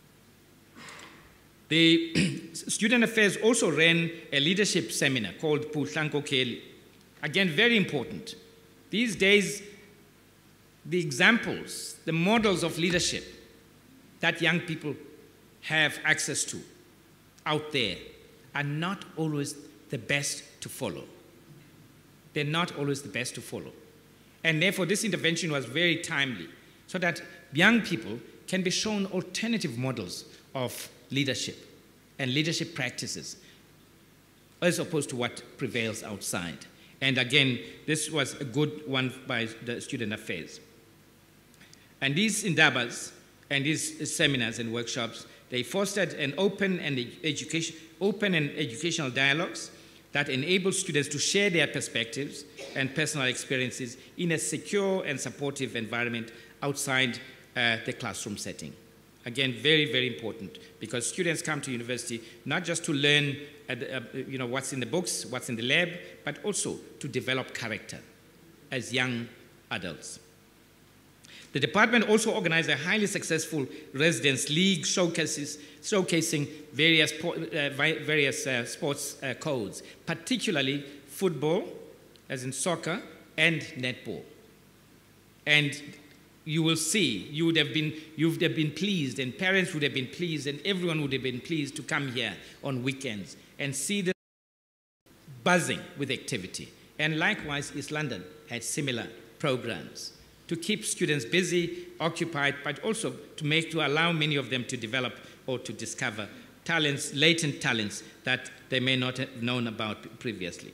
The Student Affairs also ran a leadership seminar called Buhlungu. Again, very important. These days, the examples, the models of leadership that young people have access to out there are not always the best to follow. They're not always the best to follow. And therefore, this intervention was very timely so that young people can be shown alternative models of leadership and leadership practices as opposed to what prevails outside. And again, this was a good one by the Student Affairs. And these indabas and these seminars and workshops, they fostered an open and education, open and educational dialogues that enable students to share their perspectives and personal experiences in a secure and supportive environment outside uh, the classroom setting. Again, very, very important, because students come to university not just to learn uh, uh, you know, what's in the books, what's in the lab, but also to develop character as young adults. The department also organized a highly successful residence league showcases, showcasing various, uh, various uh, sports uh, codes, particularly football, as in soccer, and netball. And you will see, you would have been, you would have been pleased, and parents would have been pleased, and everyone would have been pleased to come here on weekends and see the buzzing with activity. And likewise, East London had similar programs to keep students busy, occupied, but also to make, to allow many of them to develop or to discover talents, latent talents that they may not have known about previously.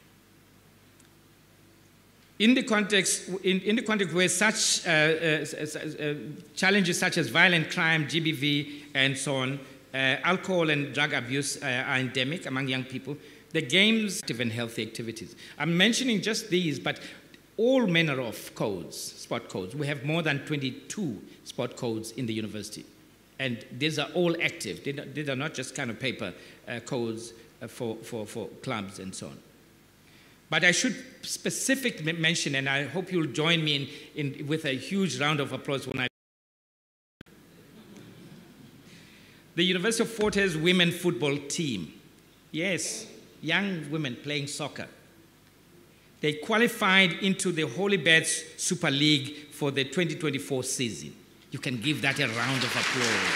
In the context, in, in the context where such uh, uh, uh, challenges such as violent crime, G B V, and so on, uh, alcohol and drug abuse uh, are endemic among young people, the games and healthy activities. I'm mentioning just these, but all manner of codes, sport codes. We have more than twenty-two sport codes in the university. And these are all active. They, these are not just kind of paper uh, codes uh, for, for, for clubs and so on. But I should specifically mention, and I hope you'll join me in, in, with a huge round of applause when I... The University of Fort Hare women football team. Yes, young women playing soccer. They qualified into the Holy Beds Super League for the twenty twenty-four season. You can give that a round of applause.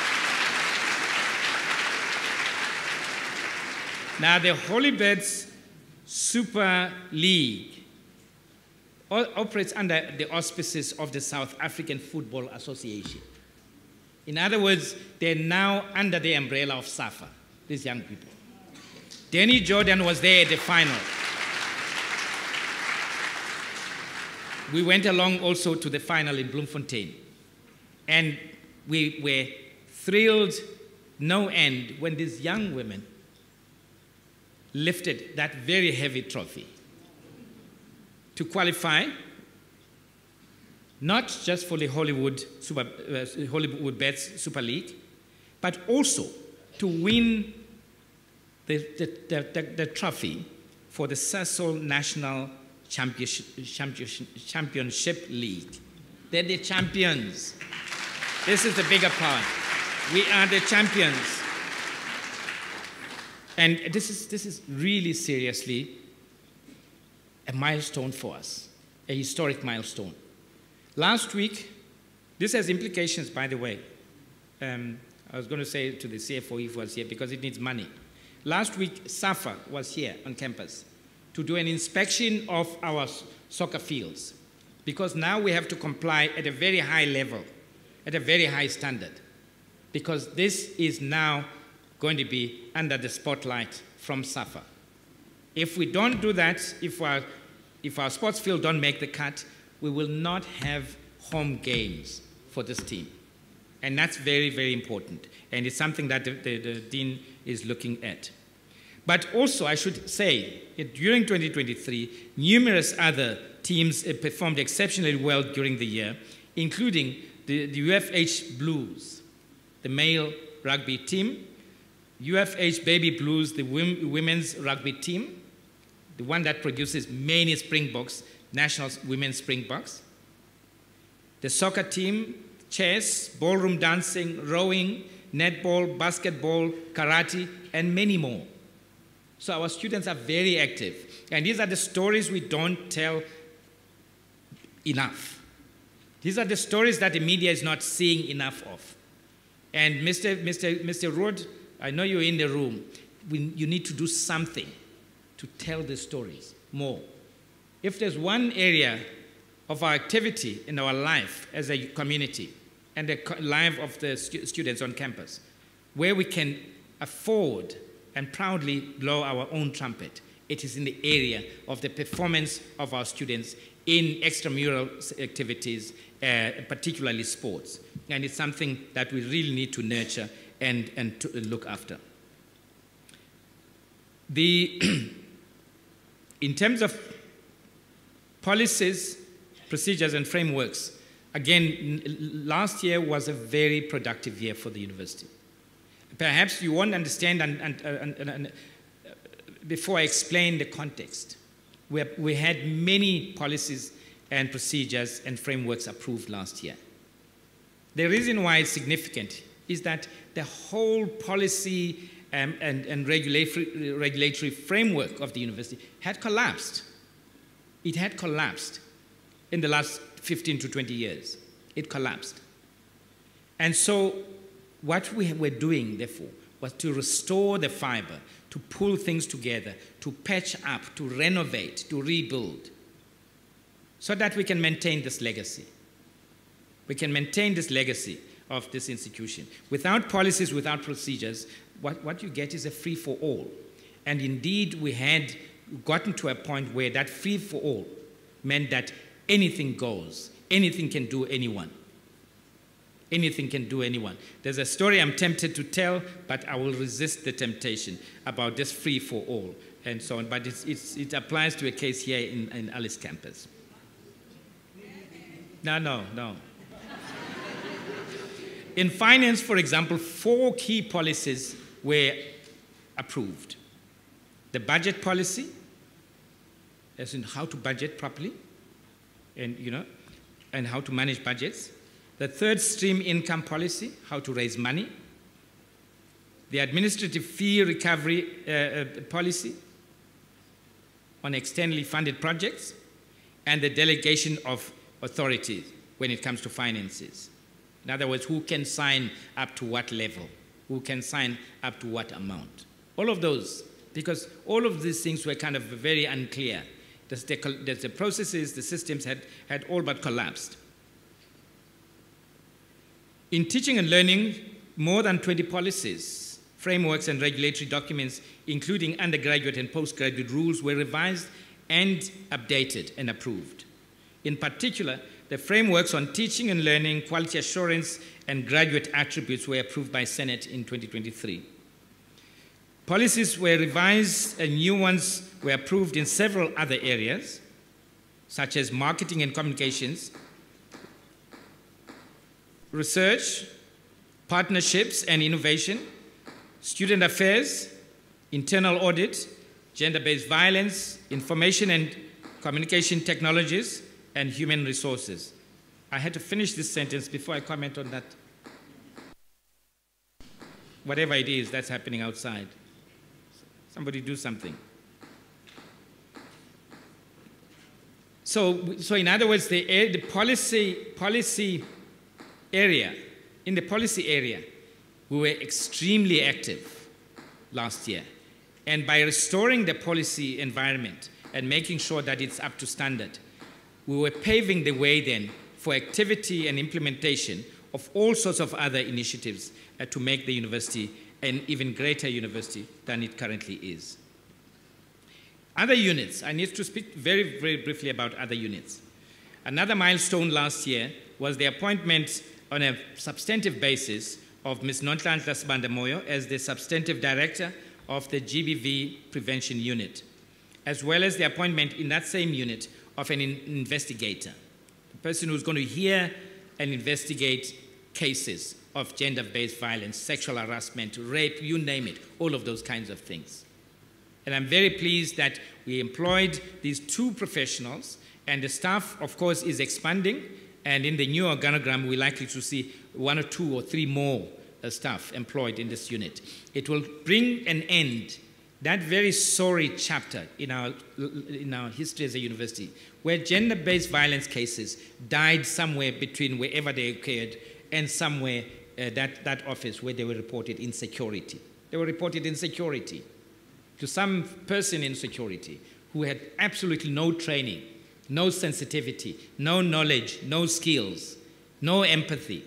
Now, the Holy Beds Super League operates under the auspices of the South African Football Association. In other words, they're now under the umbrella of SAFA, these young people. Danny Jordan was there at the final. We went along also to the final in Bloemfontein. And we were thrilled no end when these young women lifted that very heavy trophy to qualify not just for the Hollywood, Super, uh, Hollywood Bets Super League, but also to win the, the, the, the, the trophy for the Sasol National Championship, Championship, Championship League. They're the champions. This is the bigger part. We are the champions. And this is, this is really seriously a milestone for us, a historic milestone. Last week, this has implications, by the way. Um, I was going to say to the C F O if he was here, because it needs money. Last week, SAFA was here on campus to do an inspection of our soccer fields, because now we have to comply at a very high level, at a very high standard, because this is now going to be under the spotlight from SAFA. If we don't do that, if our, if our sports field don't make the cut, we will not have home games for this team. And that's very, very important. And it's something that the, the, the Dean is looking at. But also, I should say, during twenty twenty-three, numerous other teams performed exceptionally well during the year, including the, the U F H Blues, the male rugby team, U F H Baby Blues, the women's rugby team, the one that produces many Springboks, national women's Springboks. The soccer team, chess, ballroom dancing, rowing, netball, basketball, karate, and many more. So our students are very active. And these are the stories we don't tell enough. These are the stories that the media is not seeing enough of. And Mister Mister Mister Rod, I know you're in the room. We, you need to do something to tell the stories more. If there's one area of our activity in our life as a community and the life of the stu students on campus, where we can afford and proudly blow our own trumpet, it is in the area of the performance of our students in extramural activities, uh, particularly sports. And it's something that we really need to nurture and, and to look after. The, in terms of policies, procedures, and frameworks, again, last year was a very productive year for the university. Perhaps you won't understand and, and, and, and, and before I explain the context. We, have, we had many policies and procedures and frameworks approved last year. The reason why it's significant is that the whole policy um, and, and regulatory, regulatory framework of the university had collapsed. It had collapsed in the last fifteen to twenty years. It collapsed. And so what we were doing, therefore, was to restore the fiber, to pull things together, to patch up, to renovate, to rebuild, so that we can maintain this legacy. We can maintain this legacy of this institution. Without policies, without procedures, what, what you get is a free-for-all. And indeed, we had gotten to a point where that free-for-all meant that anything goes, anything can do anyone. Anything can do anyone. There's a story I'm tempted to tell, but I will resist the temptation about this free-for-all and so on. But it's, it's, it applies to a case here in, in Alice campus. No, no, no. In finance, for example, four key policies were approved. The budget policy, as in how to budget properly, and, you know, and how to manage budgets. The third stream income policy, how to raise money. The administrative fee recovery uh, uh, policy on externally funded projects, and the delegation of authority when it comes to finances. In other words, who can sign up to what level? Who can sign up to what amount? All of those, because all of these things were kind of very unclear. The, the, the processes, the systems had, had all but collapsed. In teaching and learning, more than twenty policies, frameworks, and regulatory documents, including undergraduate and postgraduate rules, were revised and updated and approved. In particular, the frameworks on teaching and learning, quality assurance, and graduate attributes were approved by Senate in twenty twenty-three. Policies were revised and new ones were approved in several other areas, such as marketing and communications, research, partnerships and innovation, student affairs, internal audit, gender-based violence, information and communication technologies, and human resources. I had to finish this sentence before I comment on that. Whatever it is that's happening outside. Somebody do something. So, so in other words, the, the policy, policy area, in the policy area, we were extremely active last year. And by restoring the policy environment and making sure that it's up to standard, we were paving the way then for activity and implementation of all sorts of other initiatives uh, to make the university an even greater university than it currently is. Other units, I need to speak very, very briefly about other units. Another milestone last year was the appointment on a substantive basis of Miz Nonhlanhla Sibanda-Moyo as the substantive director of the G B V prevention unit, as well as the appointment in that same unit of an in investigator, a person who's going to hear and investigate cases of gender-based violence, sexual harassment, rape, you name it, all of those kinds of things. And I'm very pleased that we employed these two professionals, and the staff, of course, is expanding, and in the new organogram, we're likely to see one or two or three more uh, staff employed in this unit. It will bring an end, that very sorry chapter in our, in our history as a university, where gender-based violence cases died somewhere between wherever they occurred and somewhere uh, that, that office where they were reported in security. They were reported in security to some person in security who had absolutely no training, no sensitivity, no knowledge, no skills, no empathy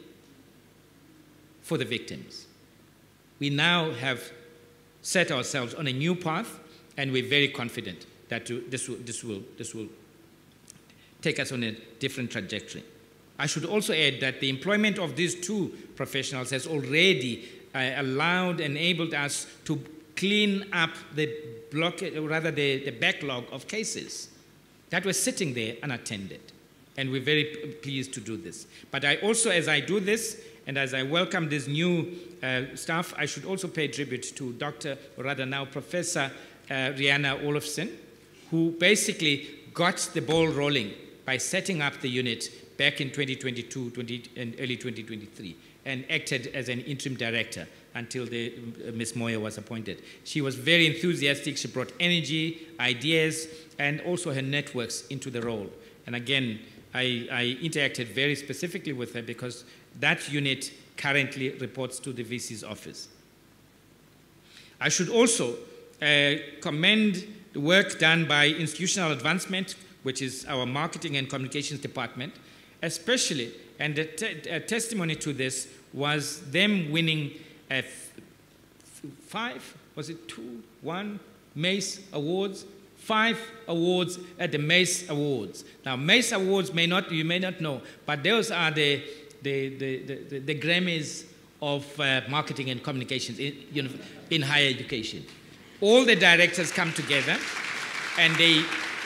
for the victims. We now have set ourselves on a new path, and we're very confident that this will, this will, this will take us on a different trajectory. I should also add that the employment of these two professionals has already uh, allowed, enabled us to clean up the block, or rather the, the backlog of cases that were sitting there unattended. And we're very pleased to do this. But I also, as I do this, and as I welcome this new uh, staff, I should also pay tribute to Doctor, or rather now Professor uh, Rihanna Olofsson, who basically got the ball rolling by setting up the unit back in twenty twenty-two twenty, and early twenty twenty-three, and acted as an interim director until the, uh, Miz Moya was appointed. She was very enthusiastic. She brought energy, ideas, and also her networks into the role. And again, I, I interacted very specifically with her because that unit currently reports to the V C's office. I should also uh, commend the work done by Institutional Advancement, which is our marketing and communications department, especially, and the te a testimony to this was them winning a five, was it two, one, MACE Awards, five awards at the MACE Awards. Now, MACE Awards may not, you may not know, but those are the, the, the, the, the Grammys of uh, marketing and communications in, you know, in higher education. All the directors come together and they,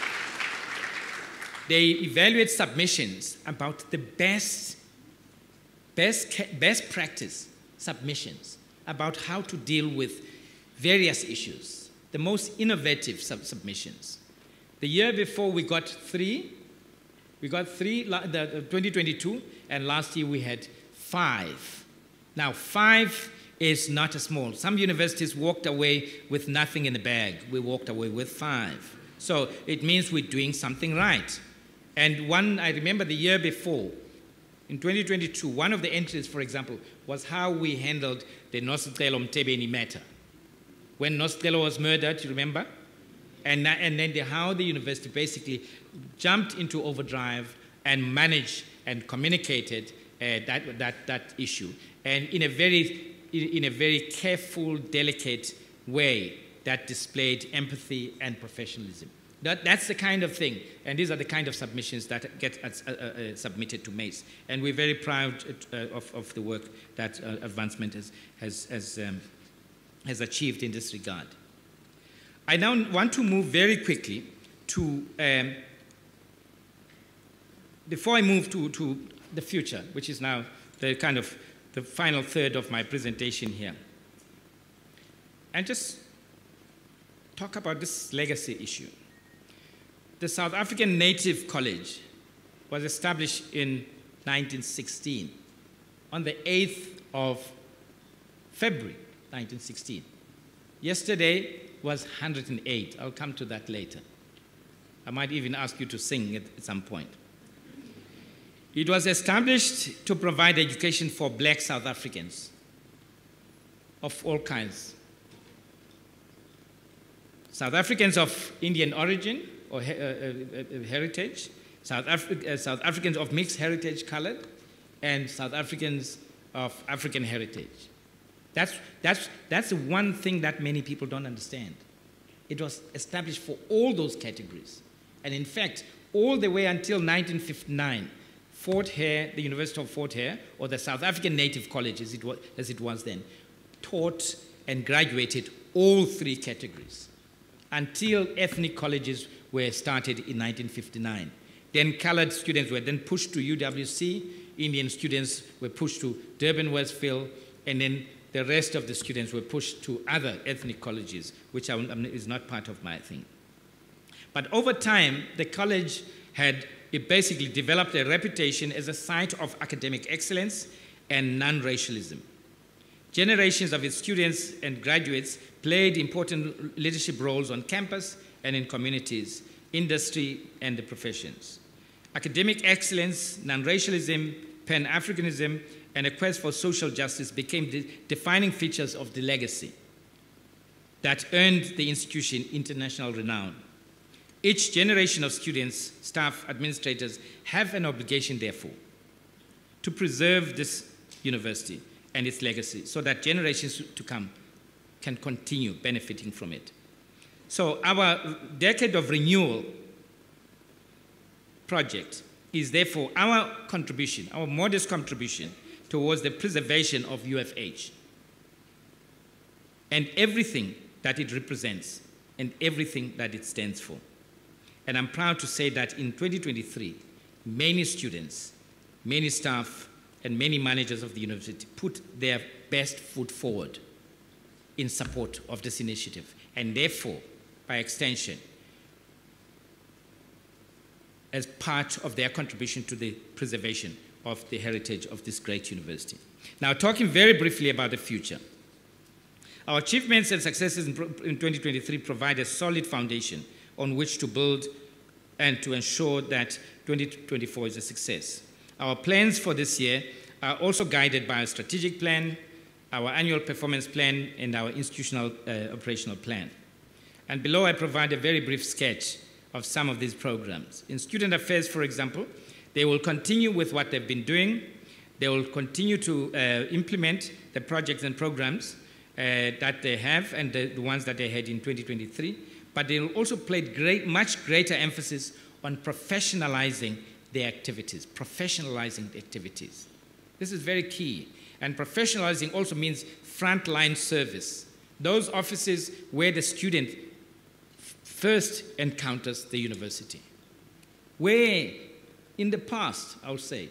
they evaluate submissions about the best, best, best practice submissions about how to deal with various issues, the most innovative sub submissions. The year before we got three, we got three, the twenty twenty-two, and last year we had five. Now five is not a small. Some universities walked away with nothing in the bag. We walked away with five. So it means we're doing something right. And one, I remember the year before, in twenty twenty-two, one of the entries, for example, was how we handled the Nosicelo Mtebeni matter. When Nosicelo was murdered, you remember? And, and then the, how the university basically jumped into overdrive and managed and communicated uh, that, that, that issue. And in a, very, in a very careful, delicate way that displayed empathy and professionalism. That, that's the kind of thing, and these are the kind of submissions that get uh, uh, submitted to MACE. And we're very proud uh, of, of the work that uh, Advancement has, has, has, um, has achieved in this regard. I now want to move very quickly to, um, before I move to, to the future, which is now the kind of the final third of my presentation here, and just talk about this legacy issue. The South African Native College was established in nineteen sixteen, on the eighth of February, nineteen sixteen. Yesterday was one hundred and eight. I'll come to that later. I might even ask you to sing at some point. It was established to provide education for black South Africans of all kinds. South Africans of Indian origin, or uh, uh, heritage, South, Afri uh, South Africans of mixed heritage, colored, and South Africans of African heritage. That's, that's, that's the one thing that many people don't understand. It was established for all those categories. And in fact, all the way until nineteen fifty-nine, Fort Hare, the University of Fort Hare, or the South African Native College as it was, as it was then, taught and graduated all three categories until ethnic colleges were started in nineteen fifty-nine. Then colored students were then pushed to U W C, Indian students were pushed to Durban Westfield, and then the rest of the students were pushed to other ethnic colleges, which I, is not part of my thing. But over time, the college had it basically developed a reputation as a site of academic excellence and non-racialism. Generations of its students and graduates played important leadership roles on campus and in communities, industry, and the professions. Academic excellence, non-racialism, Pan-Africanism, and a quest for social justice became the defining features of the legacy that earned the institution international renown. Each generation of students, staff, administrators have an obligation, therefore, to preserve this university and its legacy so that generations to come can continue benefiting from it. So our Decade of Renewal project is therefore our contribution, our modest contribution towards the preservation of U F H and everything that it represents and everything that it stands for. And I'm proud to say that in twenty twenty-three, many students, many staff, and many managers of the university put their best foot forward in support of this initiative, and therefore, by extension, as part of their contribution to the preservation of the heritage of this great university. Now, talking very briefly about the future. Our achievements and successes in twenty twenty-three provide a solid foundation on which to build and to ensure that twenty twenty-four is a success. Our plans for this year are also guided by a strategic plan, our annual performance plan, and our institutional uh, operational plan. And below I provide a very brief sketch of some of these programs. In student affairs, for example, they will continue with what they've been doing. They will continue to uh, implement the projects and programs uh, that they have and the, the ones that they had in twenty twenty-three, but they will also place great, much greater emphasis on professionalizing their activities, professionalizing the activities. This is very key. And professionalizing also means frontline service. Those offices where the student first encounters the university. Where in the past, I would say,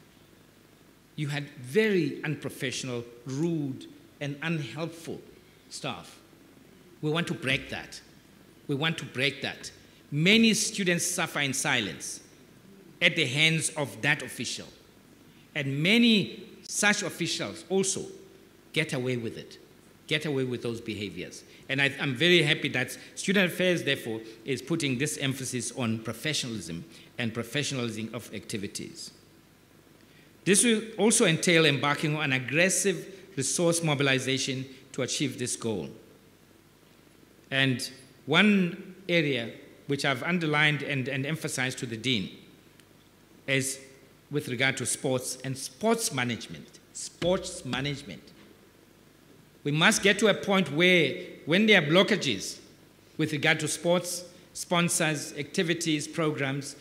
you had very unprofessional, rude, and unhelpful staff. We want to break that. We want to break that. Many students suffer in silence at the hands of that official. And many such officials also get away with it, get away with those behaviors. And I, I'm very happy that Student Affairs, therefore, is putting this emphasis on professionalism and professionalizing of activities. This will also entail embarking on aggressive resource mobilization to achieve this goal. And one area which I've underlined and, and emphasized to the Dean is with regard to sports and sports management. Sports management. We must get to a point where, when there are blockages with regard to sports, sponsors, activities, programs,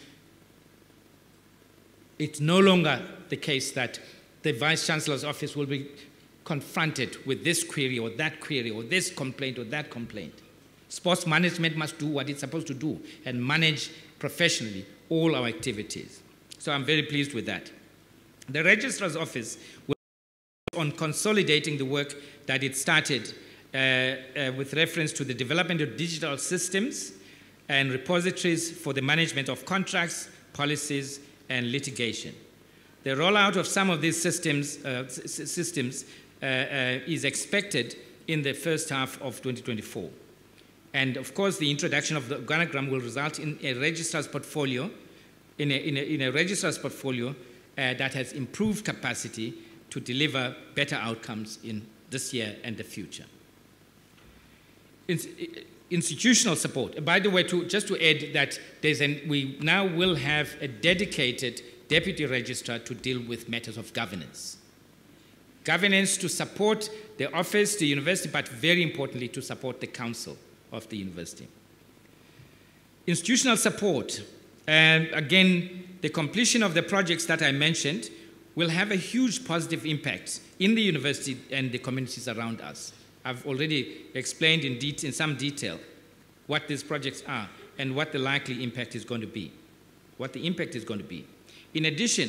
it's no longer the case that the Vice-Chancellor's office will be confronted with this query or that query or this complaint or that complaint. Sports management must do what it's supposed to do and manage professionally all our activities. So I'm very pleased with that. The Registrar's Office will focus on consolidating the work that it started uh, uh, with reference to the development of digital systems and repositories for the management of contracts, policies, and litigation. The rollout of some of these systems, uh, systems uh, uh, is expected in the first half of twenty twenty-four. And of course, the introduction of the organogram will result in a registrar's portfolio, in a, in a, in a registrar's portfolio uh, that has improved capacity to deliver better outcomes in this year and the future. In, institutional support. By the way, to, just to add that there's an, we now will have a dedicated deputy registrar to deal with matters of governance. Governance to support the office, the university, but very importantly to support the council of the university. Institutional support, and again, the completion of the projects that I mentioned will have a huge positive impact in the university and the communities around us. I've already explained in, det in some detail what these projects are and what the likely impact is going to be, what the impact is going to be. In addition,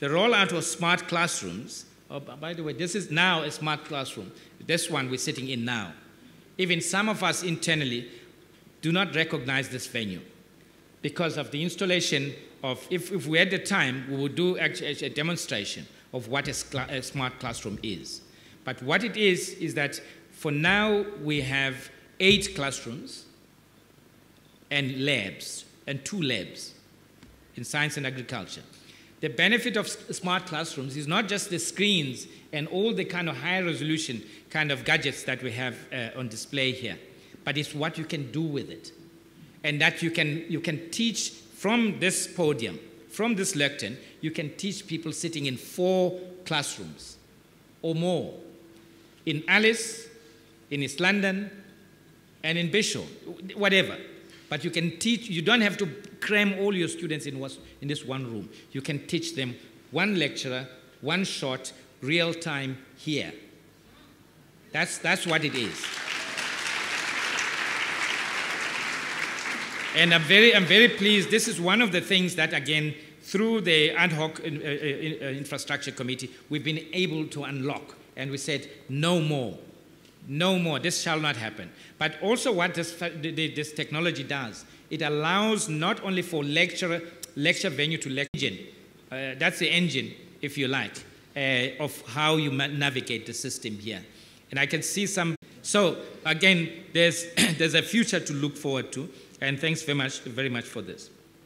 the rollout of smart classrooms. Oh, by the way, this is now a smart classroom. This one we're sitting in now. Even some of us internally do not recognize this venue because of the installation of, if, if we had the time, we would do actually a demonstration of what a, a smart classroom is. But what it is, is that for now we have eight classrooms and labs, and two labs in science and agriculture. The benefit of smart classrooms is not just the screens and all the kind of high resolution kind of gadgets that we have uh, on display here, but it's what you can do with it. And that you can, you can teach from this podium, from this lectern, you can teach people sitting in four classrooms or more. In Alice, in East London, and in Bishop, whatever. But you can teach, you don't have to cram all your students in, in this one room. You can teach them one lecturer, one shot, real time here. That's, that's what it is. And I'm very, I'm very pleased. This is one of the things that, again, through the ad hoc uh, uh, infrastructure committee, we've been able to unlock. And we said, no more. No more. This shall not happen. But also what this, this technology does, it allows not only for lecturer, lecture venue to lecture, uh, that's the engine, if you like, uh, of how you navigate the system here. And I can see some. So again, there's, there's a future to look forward to. And thanks very much, very much for this.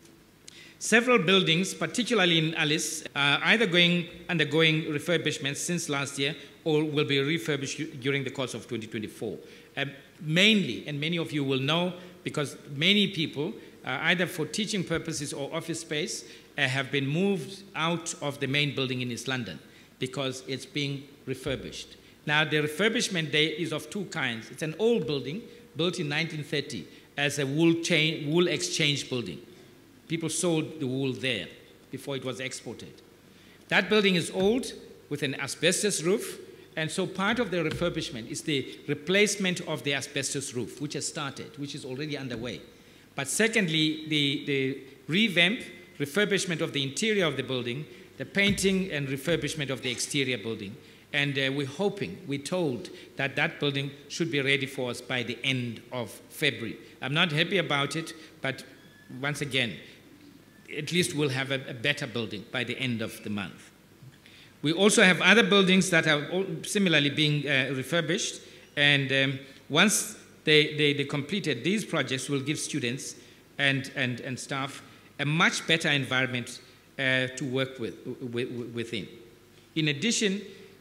Several buildings, particularly in Alice, are either going, undergoing refurbishment since last year or will be refurbished during the course of twenty twenty-four. Uh, mainly, and many of you will know, because many people, uh, either for teaching purposes or office space, uh, have been moved out of the main building in East London because it's being refurbished. Now, the refurbishment day is of two kinds. It's an old building built in nineteen thirty as a wool, chain, wool exchange building. People sold the wool there before it was exported. That building is old with an asbestos roof, and so part of the refurbishment is the replacement of the asbestos roof, which has started, which is already underway. But secondly, the, the revamp, refurbishment of the interior of the building, the painting and refurbishment of the exterior building. And uh, we're hoping, we're told that that building should be ready for us by the end of February. I'm not happy about it, but once again, at least we'll have a, a better building by the end of the month. We also have other buildings that are similarly being uh, refurbished, and um, once they, they, they completed, these projects will give students and, and, and staff a much better environment uh, to work with, with, within. In addition,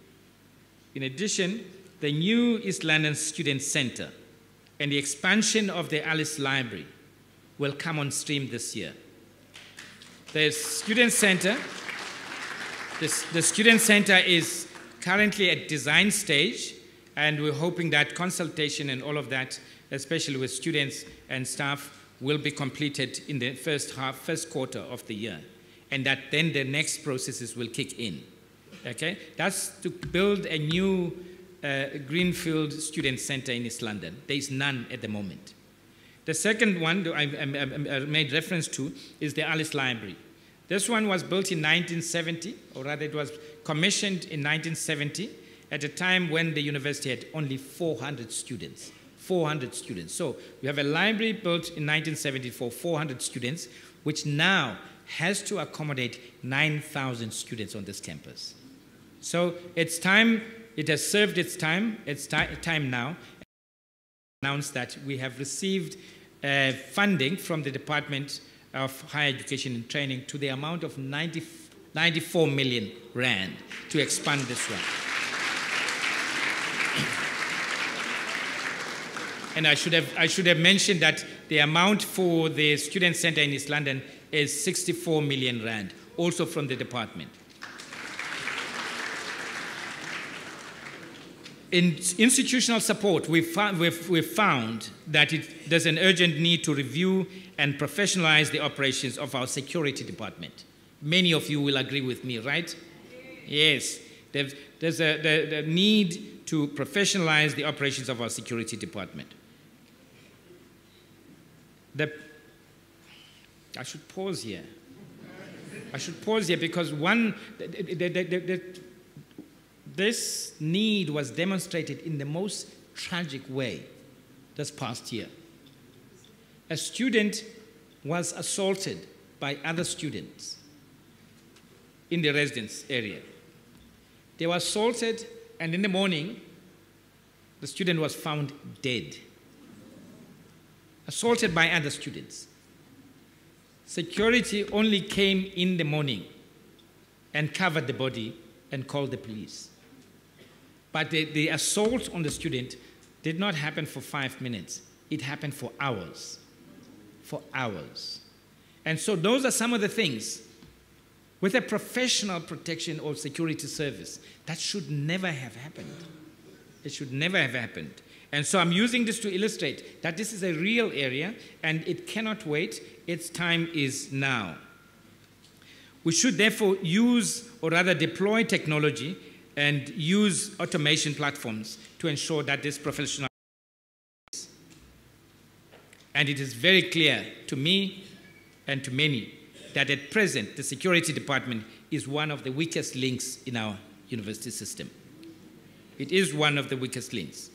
in addition, the new East London Student Centre and the expansion of the Alice Library will come on stream this year. The Student Centre, this, the Student Centre is currently at design stage, and we're hoping that consultation and all of that, especially with students and staff, will be completed in the first half, first quarter of the year, and that then the next processes will kick in. Okay, that's to build a new uh, Greenfield Student Centre in East London. There is none at the moment. The second one I, I, I made reference to is the Alice Library. This one was built in nineteen seventy, or rather it was commissioned in nineteen seventy, at a time when the university had only four hundred students. four hundred students. So we have a library built in nineteen seventy for four hundred students, which now has to accommodate nine thousand students on this campus. So it's time, it has served its time, it's time now. Announced that we have received uh, funding from the Department of Higher Education and Training to the amount of ninety, ninety-four million rand to expand this one. And I should have, I should have mentioned that the amount for the Student Centre in East London is sixty-four million rand, also from the department. In institutional support, we've found, we've, we've found that it, there's an urgent need to review and professionalize the operations of our security department. Many of you will agree with me, right? Yes. There's, there's a the, the need to professionalize the operations of our security department. The, I should pause here. I should pause here because one, the, the, the, the, the, this need was demonstrated in the most tragic way this past year. A student was assaulted by other students in the residence area. They were assaulted, and in the morning, the student was found dead. Assaulted by other students. Security only came in the morning and covered the body and called the police. But the, the assault on the student did not happen for five minutes. It happened for hours. For hours. And so those are some of the things with a professional protection or security service that should never have happened. It should never have happened. And so I'm using this to illustrate that this is a real area and it cannot wait. Its time is now. We should therefore use or rather deploy technology and use automation platforms to ensure that this professional. And it is very clear to me and to many that at present the security department is one of the weakest links in our university system. It is one of the weakest links.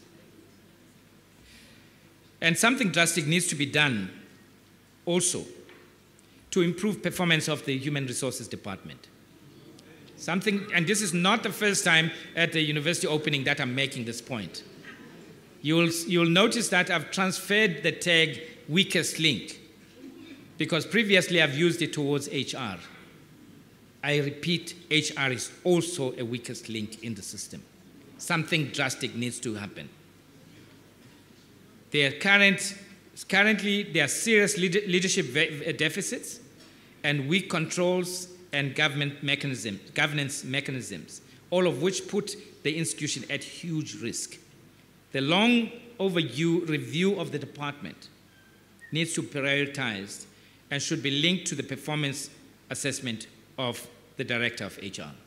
And something drastic needs to be done also to improve performance of the human resources department. Something, and this is not the first time at the university opening that I'm making this point. You'll, you'll notice that I've transferred the tag weakest link because previously I've used it towards H R. I repeat, H R is also a weakest link in the system. Something drastic needs to happen. There are current, currently, there are serious leadership deficits and weak controls and government mechanism, governance mechanisms, all of which put the institution at huge risk. The long overdue review of the department needs to be prioritized and should be linked to the performance assessment of the Director of H R.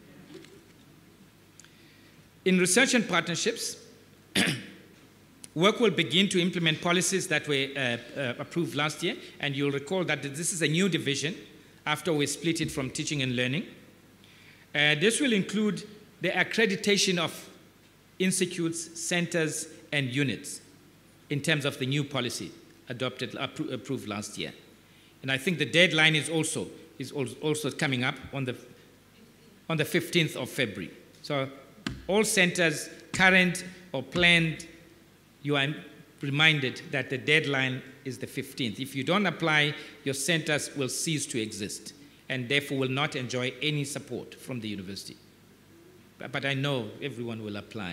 In research and partnerships, work will begin to implement policies that were uh, uh, approved last year, and you'll recall that this is a new division after we split it from teaching and learning. Uh, this will include the accreditation of institutes, centers, and units in terms of the new policy adopted, appro approved last year. And I think the deadline is also, is also coming up on the, on the fifteenth of February. So all centers, current or planned, you are reminded that the deadline is the fifteenth. If you don't apply, your centers will cease to exist and therefore will not enjoy any support from the university. But, but I know everyone will apply.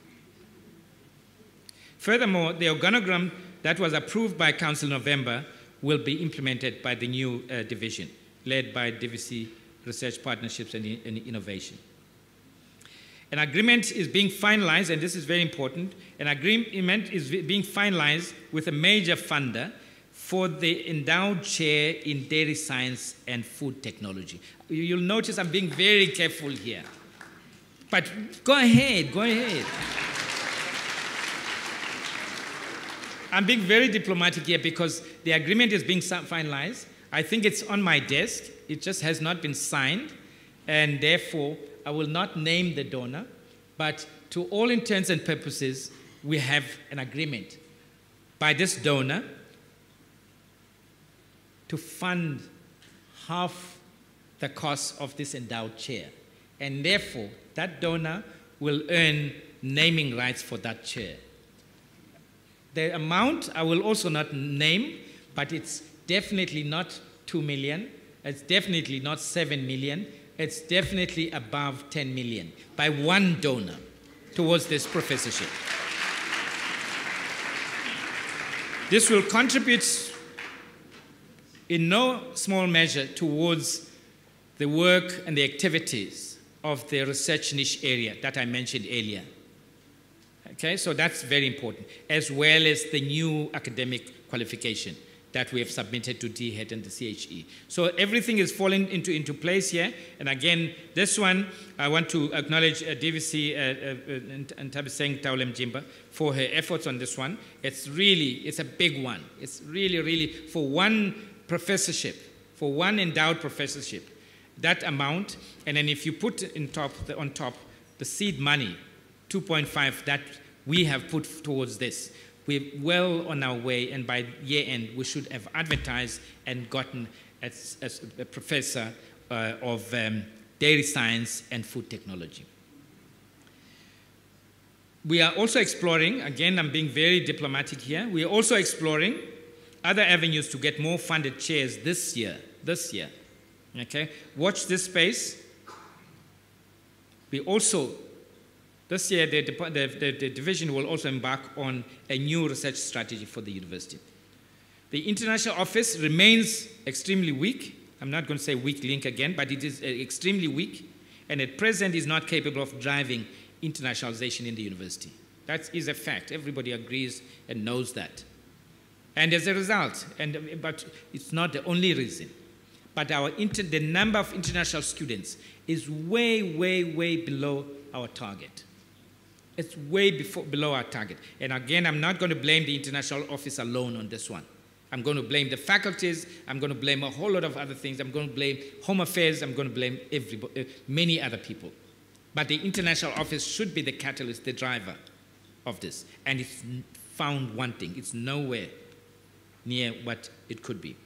Furthermore, the organogram that was approved by Council in November will be implemented by the new uh, division, led by D V C Research Partnerships and, and Innovation. An agreement is being finalized, and this is very important, an agreement is being finalized with a major funder for the endowed chair in dairy science and food technology. You'll notice I'm being very careful here. But go ahead, go ahead. I'm being very diplomatic here because the agreement is being finalized. I think it's on my desk. It just has not been signed, and therefore, I will not name the donor, but to all intents and purposes, we have an agreement by this donor to fund half the cost of this endowed chair. And therefore, that donor will earn naming rights for that chair. The amount I will also not name, but it's definitely not two million, it's definitely not seven million, it's definitely above ten million by one donor towards this professorship. This will contribute in no small measure towards the work and the activities of the research niche area that I mentioned earlier. Okay, so that's very important, as well as the new academic qualification that we have submitted to D HET and the C H E. So everything is falling into, into place here. And again, this one, I want to acknowledge uh, D V C uh, uh, Ntabiseng Taulem Jimba for her efforts on this one. It's really, it's a big one. It's really, really, for one professorship, for one endowed professorship. That amount, and then if you put in top, the, on top the seed money, two point five that we have put towards this, we're well on our way, and by year end we should have advertised and gotten as, as a professor uh, of um, dairy science and food technology. We are also exploring, again I'm being very diplomatic here, we are also exploring other avenues to get more funded chairs this year, this year. Okay, watch this space. We also, this year, the, the, the, the division will also embark on a new research strategy for the university. The international office remains extremely weak. I'm not going to say weak link again, but it is extremely weak, and at present is not capable of driving internationalization in the university. That is a fact. Everybody agrees and knows that. And as a result, and, but it's not the only reason, but our inter, the number of international students is way, way, way below our target. It's way before, below our target. And again, I'm not going to blame the international office alone on this one. I'm going to blame the faculties. I'm going to blame a whole lot of other things. I'm going to blame Home Affairs. I'm going to blame everybody, many other people. But the international office should be the catalyst, the driver of this. And it's found wanting. It's nowhere near what it could be.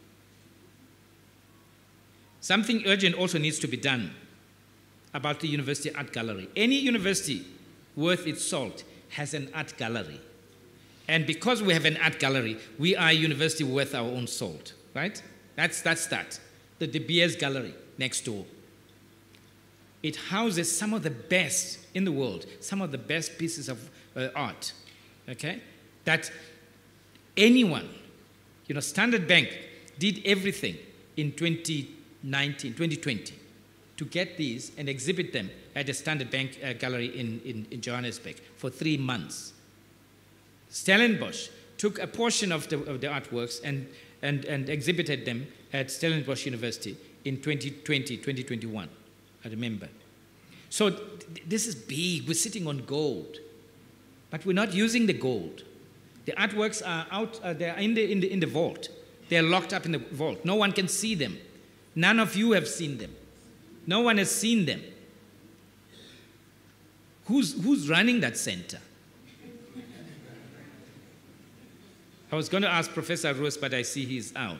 Something urgent also needs to be done about the university art gallery. Any university worth its salt has an art gallery. And because we have an art gallery, we are a university worth our own salt, right? That's, that's that. The De Beers Gallery next door. It houses some of the best in the world, some of the best pieces of uh, art, okay? That anyone, you know, Standard Bank did everything in twenty nineteen, twenty twenty to get these and exhibit them at the Standard Bank uh, Gallery in, in, in Johannesburg for three months. Stellenbosch took a portion of the, of the artworks and, and, and exhibited them at Stellenbosch University in twenty twenty, twenty twenty-one, I remember. So th this is big. We're sitting on gold, but we're not using the gold. The artworks are out, uh, they're in the, in, the, in the vault. They're locked up in the vault. No one can see them. None of you have seen them. No one has seen them. Who's, who's running that center? I was going to ask Professor Roos, but I see he's out.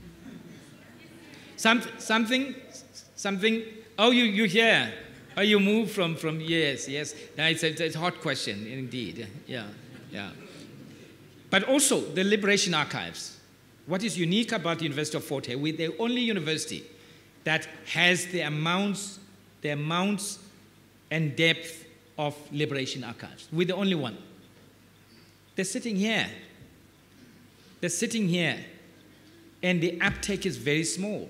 Some, something, something, oh, you, you here. Oh, you moved from, from, yes, yes. No, it's, a, it's a hot question, indeed. Yeah, yeah. But also, the Liberation Archives. What is unique about the University of Fort Hare? We're the only university that has the amounts, the amounts and depth of Liberation Archives. We're the only one. They're sitting here. They're sitting here, and the uptake is very small.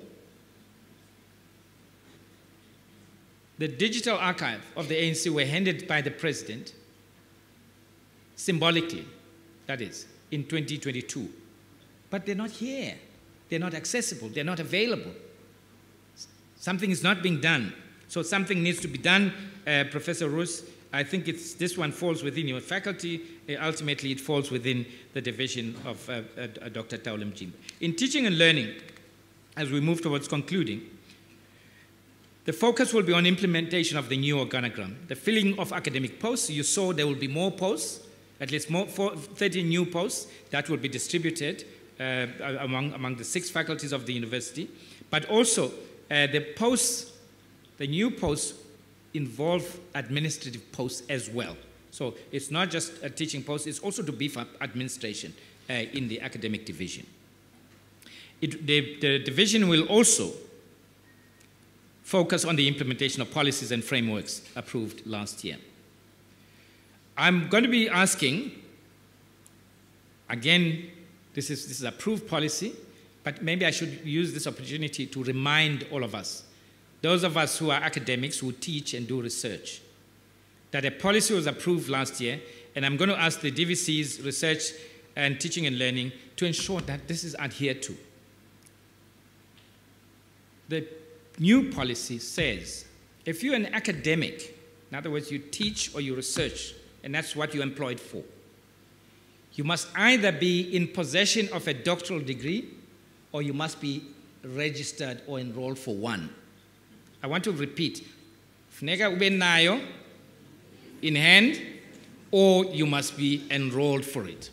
The digital archive of the A N C were handed by the president, symbolically, that is, in twenty twenty-two. But they're not here. They're not accessible. They're not available. Something is not being done. So something needs to be done. Uh, Professor Roos, I think it's, this one falls within your faculty. Uh, ultimately, it falls within the division of uh, uh, Doctor Taulem Jim. In teaching and learning, as we move towards concluding, the focus will be on implementation of the new organogram. The filling of academic posts. You saw there will be more posts, at least more, thirty new posts that will be distributed uh, among, among the six faculties of the university. But also, uh, the posts, the new posts involve administrative posts as well. So it's not just a teaching post, it's also to beef up administration uh, in the academic division. It, the, the division will also focus on the implementation of policies and frameworks approved last year. I'm going to be asking, again, this is, this is approved policy, but maybe I should use this opportunity to remind all of us, those of us who are academics, who teach and do research, that a policy was approved last year, and I'm going to ask the D V C's research and teaching and learning to ensure that this is adhered to. The new policy says, if you're an academic, in other words, you teach or you research, and that's what you're employed for, you must either be in possession of a doctoral degree or you must be registered or enrolled for one. I want to repeat. Funeka ube nayo in hand, or you must be enrolled for it.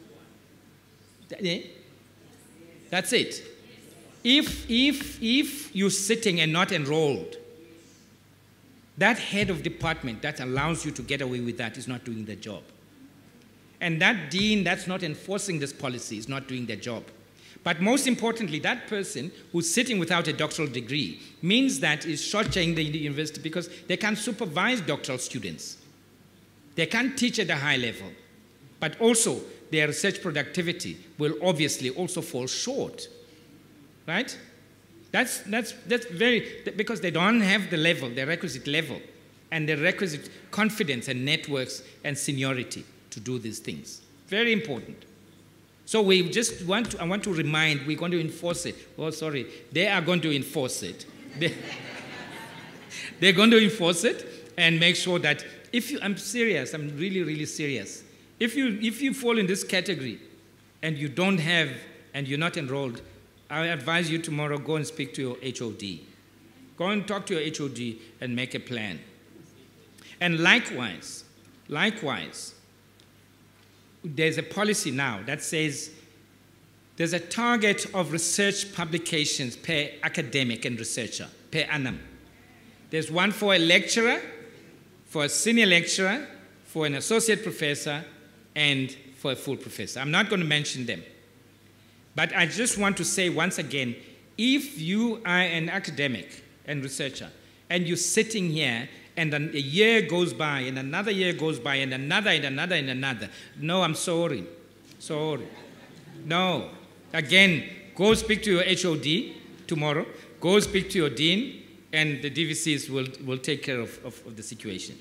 That's it. If, if, if you're sitting and not enrolled, that head of department that allows you to get away with that is not doing their job. And that dean that's not enforcing this policy is not doing their job. But most importantly, that person who's sitting without a doctoral degree means that is shortchanging the university because they can't supervise doctoral students. They can't teach at a high level. But also, their research productivity will obviously also fall short. Right? That's, that's, that's very, because they don't have the level, the requisite level, and the requisite confidence and networks and seniority to do these things. Very important. So we just want to, I want to remind, we're going to enforce it. Oh, sorry, they are going to enforce it. They, they're going to enforce it and make sure that if you, I'm serious, I'm really, really serious. If you, if you fall in this category and you don't have, and you're not enrolled, I advise you tomorrow, go and speak to your H O D. Go and talk to your H O D and make a plan. And likewise, likewise, there's a policy now that says there's a target of research publications per academic and researcher, per annum. There's one for a lecturer, for a senior lecturer, for an associate professor, and for a full professor. I'm not going to mention them. But I just want to say once again, if you are an academic and researcher, and you're sitting here, and then a year goes by, and another year goes by, and another, and another, and another, no, I'm sorry. Sorry. No. Again, go speak to your H O D tomorrow, go speak to your dean, and the D V Cs will, will take care of, of, of the situation.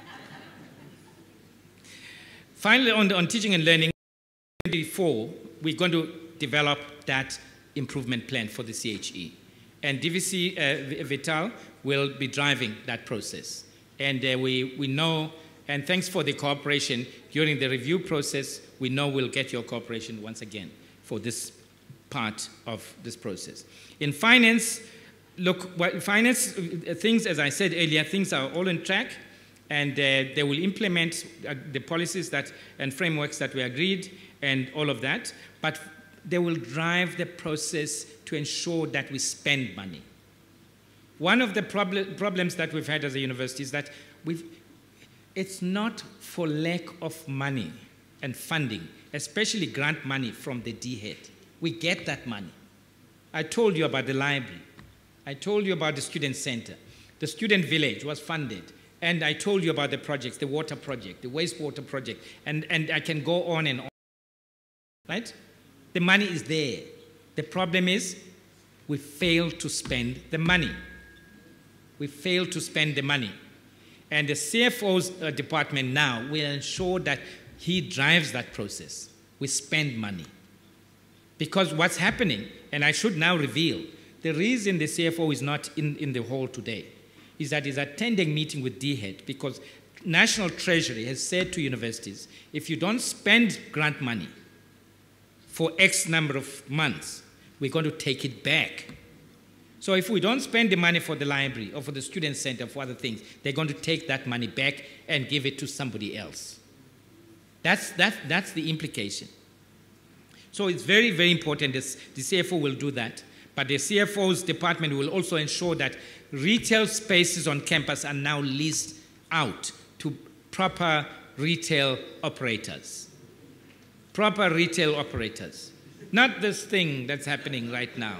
Finally, on, the, on teaching and learning, before, we're going to develop that improvement plan for the C H E. And D V C uh, Vital will be driving that process. And uh, we, we know, and thanks for the cooperation during the review process, we know we'll get your cooperation once again for this part of this process. In finance, look, well, finance, uh, things, as I said earlier, things are all on track, and uh, they will implement uh, the policies that, and frameworks that we agreed, and all of that. But they will drive the process to ensure that we spend money. One of the prob- problems that we've had as a university is that we've, it's not for lack of money and funding, especially grant money from the D head. We get that money. I told you about the library. I told you about the student center. The student village was funded. And I told you about the projects, the water project, the wastewater project, and, and I can go on and on. Right? The money is there. The problem is we fail to spend the money. We fail to spend the money. And the C F O's uh, department now will ensure that he drives that process. We spend money. Because what's happening, and I should now reveal, the reason the C F O is not in, in the hall today is that he's attending meeting with D head because National Treasury has said to universities, if you don't spend grant money for X number of months, we're going to take it back. So if we don't spend the money for the library or for the student center, for other things, they're going to take that money back and give it to somebody else. That's, that, that's the implication. So it's very, very important that the C F O will do that. But the C F O's department will also ensure that retail spaces on campus are now leased out to proper retail operators. Proper retail operators. Not this thing that's happening right now.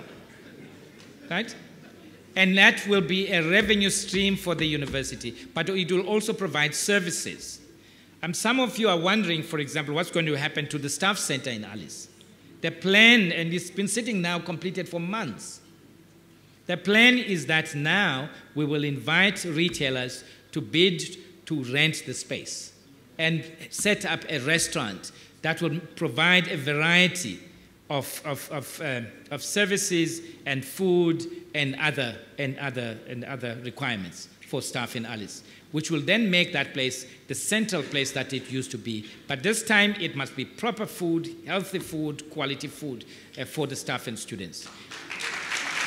Right? And that will be a revenue stream for the university, but it will also provide services. Um, some of you are wondering, for example, what's going to happen to the staff center in Alice. The plan, and it's been sitting now completed for months. The plan is that now we will invite retailers to bid to rent the space and set up a restaurant that will provide a variety of, of, of, uh, of services and food and other, and, other, and other requirements for staff in Alice, which will then make that place the central place that it used to be. But this time it must be proper food, healthy food, quality food uh, for the staff and students.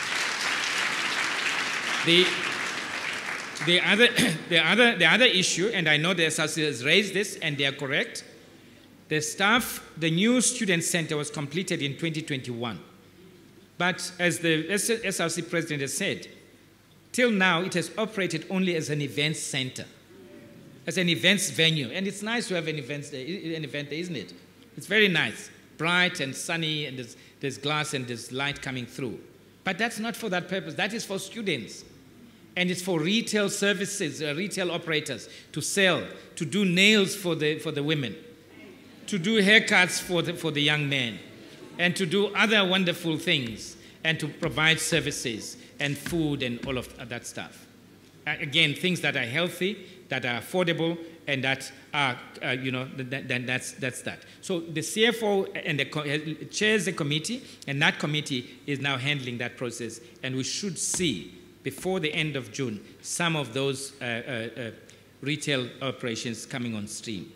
The, the, other, the, other, the other issue, and I know the S R C has raised this, and they are correct, the staff, the new student center was completed in twenty twenty-one. But as the S R C president has said, till now it has operated only as an events center, as an events venue. And it's nice to have an event there, an event there, isn't it? It's very nice, bright and sunny, and there's, there's glass and there's light coming through. But that's not for that purpose. That is for students. And it's for retail services, uh, retail operators to sell, to do nails for the, for the women, to do haircuts for the, for the young men, and to do other wonderful things, and to provide services and food and all of that stuff. Again, things that are healthy, that are affordable, and that are, uh, you know, then that's, that's that. So the C F O and the chairs the committee, and that committee is now handling that process, and we should see before the end of June some of those uh, uh, uh, retail operations coming on stream.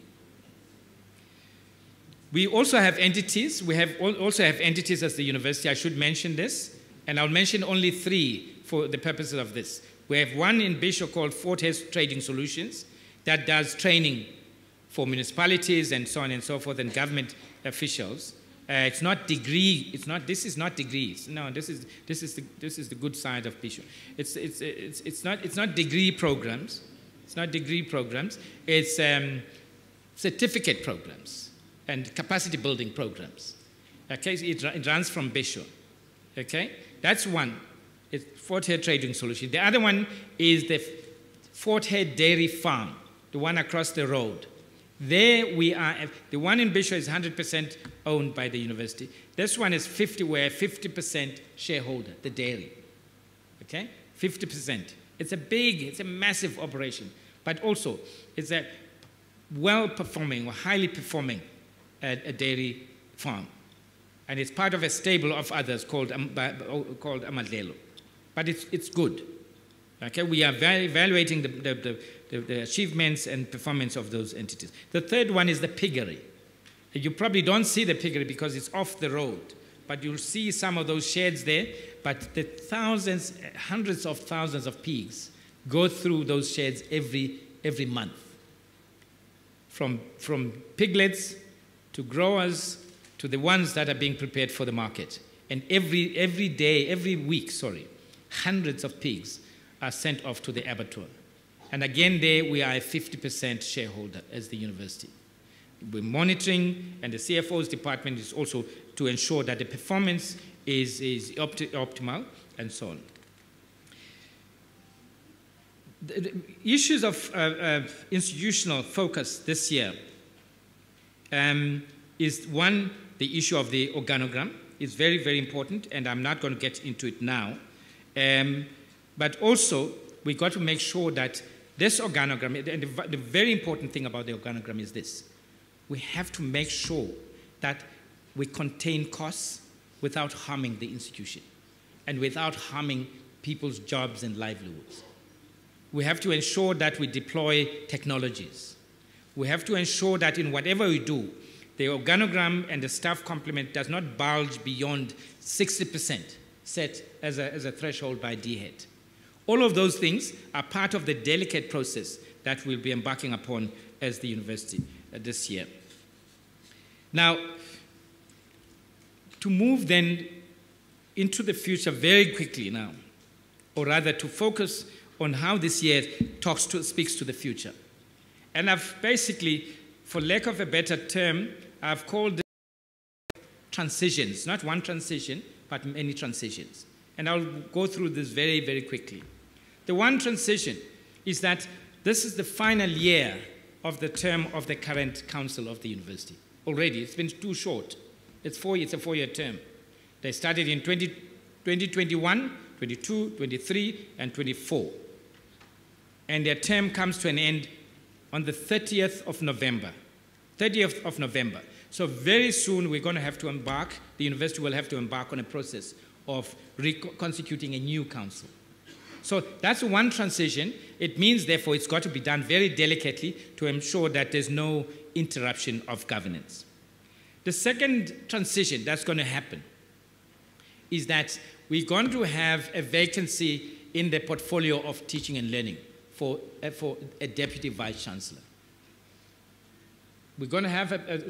We also have entities. We have also have entities as the university. I should mention this, and I'll mention only three for the purposes of this. We have one in Bishop called Fortes Trading Solutions that does training for municipalities and so on and so forth, and government officials. Uh, it's not degree. It's not. This is not degrees. No, this is this is the, this is the good side of Bishop. It's it's it's it's not it's not degree programs. It's not degree programs. It's um, certificate programs and capacity building programs. Okay, it, it runs from Bishop. Okay, that's one. It's Fort Hare Trading Solution. The other one is the Fort Hare Dairy Farm, the one across the road. There we are, the one in Bishop is one hundred percent owned by the university. This one is fifty, we're fifty percent shareholder, the dairy. Okay, fifty percent. It's a big, it's a massive operation, but also it's a well-performing or highly performing uh, a dairy farm. And it's part of a stable of others called, um, called Amadlelo. But it's, it's good. Okay, we are evaluating the, the, the, the achievements and performance of those entities. The third one is the piggery. You probably don't see the piggery because it's off the road, but you'll see some of those sheds there. But the thousands, hundreds of thousands of pigs go through those sheds every, every month. From, from piglets to growers to the ones that are being prepared for the market. And every, every day, every week, sorry, hundreds of pigs are sent off to the abattoir. And again, there we are a fifty percent shareholder as the university. We're monitoring, and the C F O's department is also to ensure that the performance is, is opti optimal, and so on. The, the issues of uh, uh, institutional focus this year um, is one, the issue of the organogram is very, very important, and I'm not going to get into it now. Um, but also, we've got to make sure that this organogram, and the, the very important thing about the organogram is this. We have to make sure that we contain costs without harming the institution and without harming people's jobs and livelihoods. We have to ensure that we deploy technologies. We have to ensure that in whatever we do, the organogram and the staff complement does not bulge beyond sixty percent set as a, as a threshold by D HEAD. All of those things are part of the delicate process that we'll be embarking upon as the university uh, this year. Now, to move then into the future very quickly now, or rather to focus on how this year talks to, speaks to the future. And I've basically, for lack of a better term, I've called it transitions, not one transition, but many transitions. And I'll go through this very, very quickly. The one transition is that this is the final year of the term of the current council of the university. Already, it's been too short. It's, four, it's a four-year term. They started in twenty, twenty twenty-one, twenty-two, twenty-three, and twenty-four. And their term comes to an end on the thirtieth of November. thirtieth of November. So very soon we're going to have to embark, the university will have to embark on a process of reconstituting a new council. So that's one transition. It means, therefore, it's got to be done very delicately to ensure that there's no interruption of governance. The second transition that's going to happen is that we're going to have a vacancy in the portfolio of teaching and learning for, uh, for a deputy vice-chancellor. We're going to have a, a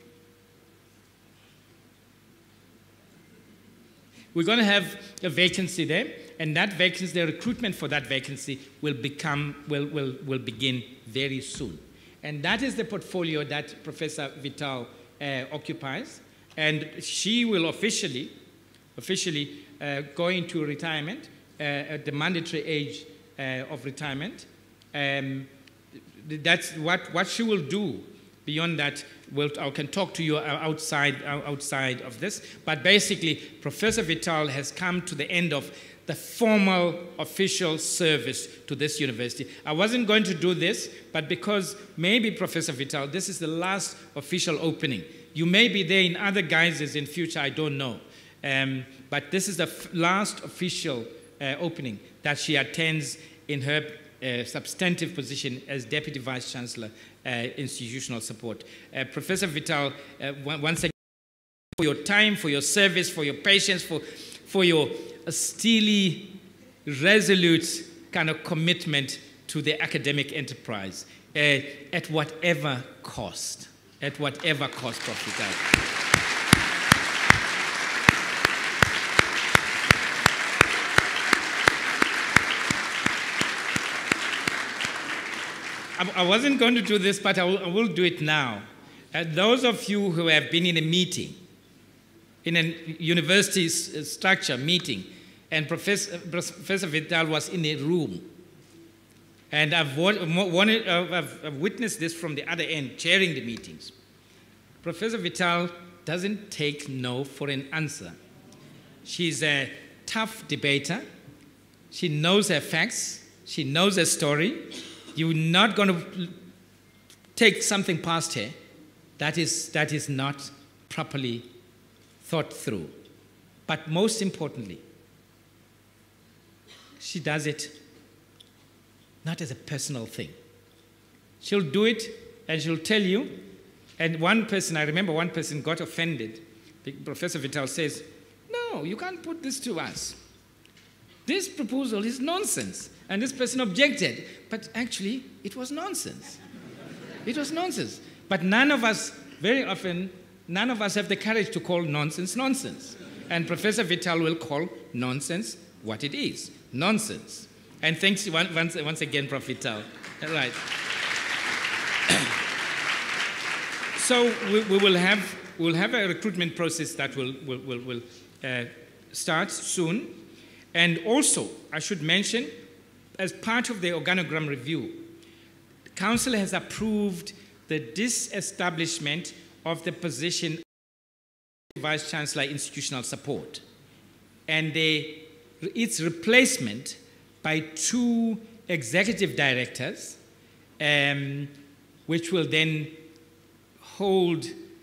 we're going to have a vacancy there, and that vacancy, the recruitment for that vacancy will become will will will begin very soon, and that is the portfolio that Professor Vital uh, occupies, and she will officially officially uh, go into retirement uh, at the mandatory age uh, of retirement. Um, that's what what she will do. Beyond that, we'll, I can talk to you outside, outside of this. But basically, Professor Vital has come to the end of the formal official service to this university. I wasn't going to do this, but because maybe, Professor Vital, this is the last official opening. You may be there in other guises in future, I don't know. Um, but this is the f last official uh, opening that she attends in her uh, substantive position as Deputy Vice-Chancellor, uh, Institutional Support. Uh, Professor Vital, uh, once again, for your time, for your service, for your patience, for, for your steely, resolute kind of commitment to the academic enterprise, uh, at whatever cost, at whatever cost, Professor Vital. I wasn't going to do this, but I will, I will do it now. Uh, those of you who have been in a meeting, in a university structure meeting, and Professor, Professor Vital was in a room, and I've, wanted, I've, I've witnessed this from the other end, chairing the meetings. Professor Vital doesn't take no for an answer. She's a tough debater. She knows her facts. She knows her story. You're not going to take something past her that is, that is not properly thought through. But most importantly, she does it not as a personal thing. She'll do it and she'll tell you. And one person, I remember one person got offended. Professor Vital says, no, you can't put this to us. This proposal is nonsense. And this person objected. But actually, it was nonsense. It was nonsense. But none of us, very often, none of us have the courage to call nonsense nonsense. And Professor Vital will call nonsense what it is. Nonsense. And thanks once, once again, Professor Vital. All right. So we, we will have, we'll have a recruitment process that will, will, will, will uh, start soon. And also, I should mention, as part of the organogram review, the Council has approved the disestablishment of the position of Vice-Chancellor Institutional Support and the, its replacement by two executive directors, um, which will then hold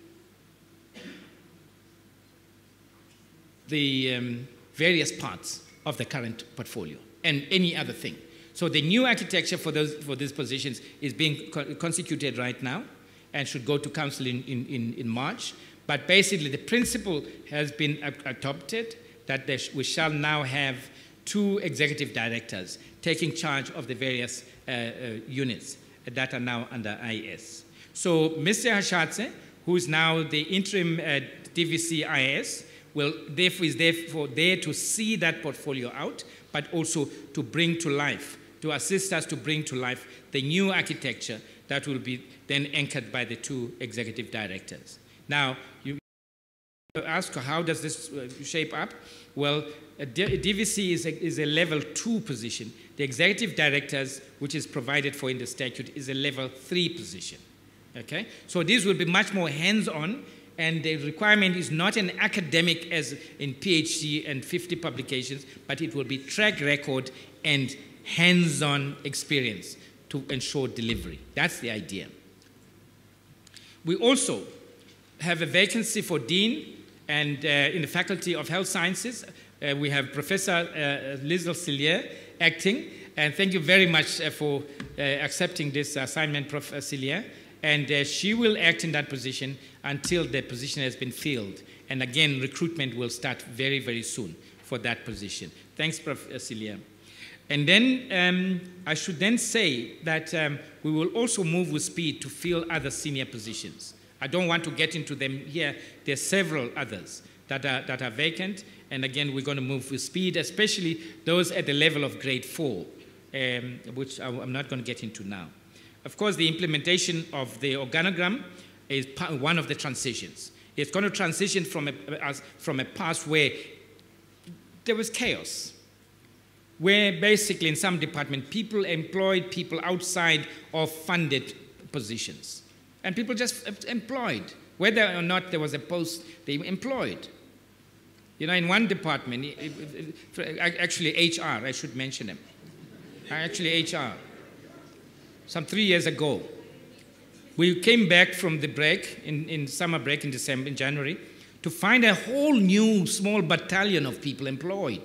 the um, various parts of the current portfolio and any other thing. So the new architecture for those for these positions is being co constituted right now and should go to council in, in, in March. But basically the principle has been adopted that there sh we shall now have two executive directors taking charge of the various uh, uh, units that are now under I S. So Mister Hashatse, who is now the interim uh, D V C I S, will therefore is therefore there to see that portfolio out, but also to bring to life, to assist us to bring to life the new architecture that will be then anchored by the two executive directors. Now, you ask how does this shape up? Well, a D V C is a, is a level two position. The executive directors, which is provided for in the statute, is a level three position. Okay? So these will be much more hands-on, and the requirement is not an academic as in PhD and fifty publications, but it will be track record and hands-on experience to ensure delivery. That's the idea. We also have a vacancy for Dean, and uh, in the Faculty of Health Sciences, uh, we have Professor uh, Lizel Cillier acting, and thank you very much uh, for uh, accepting this assignment, Professor Cillier. And uh, she will act in that position until the position has been filled. And again, recruitment will start very, very soon for that position. Thanks, Professor Cillier. And then um, I should then say that um, we will also move with speed to fill other senior positions. I don't want to get into them here. There are several others that are, that are vacant. And again, we're going to move with speed, especially those at the level of grade four, um, which I'm not going to get into now. Of course, the implementation of the organogram is one of the transitions. It's going to transition from a, from a past where there was chaos, where basically in some department, people employed people outside of funded positions. And people just employed. Whether or not there was a post, they employed. You know, in one department, actually H R, I should mention them. Actually H R. Some three years ago, we came back from the break, in, in summer break in December, in January, to find a whole new small battalion of people employed.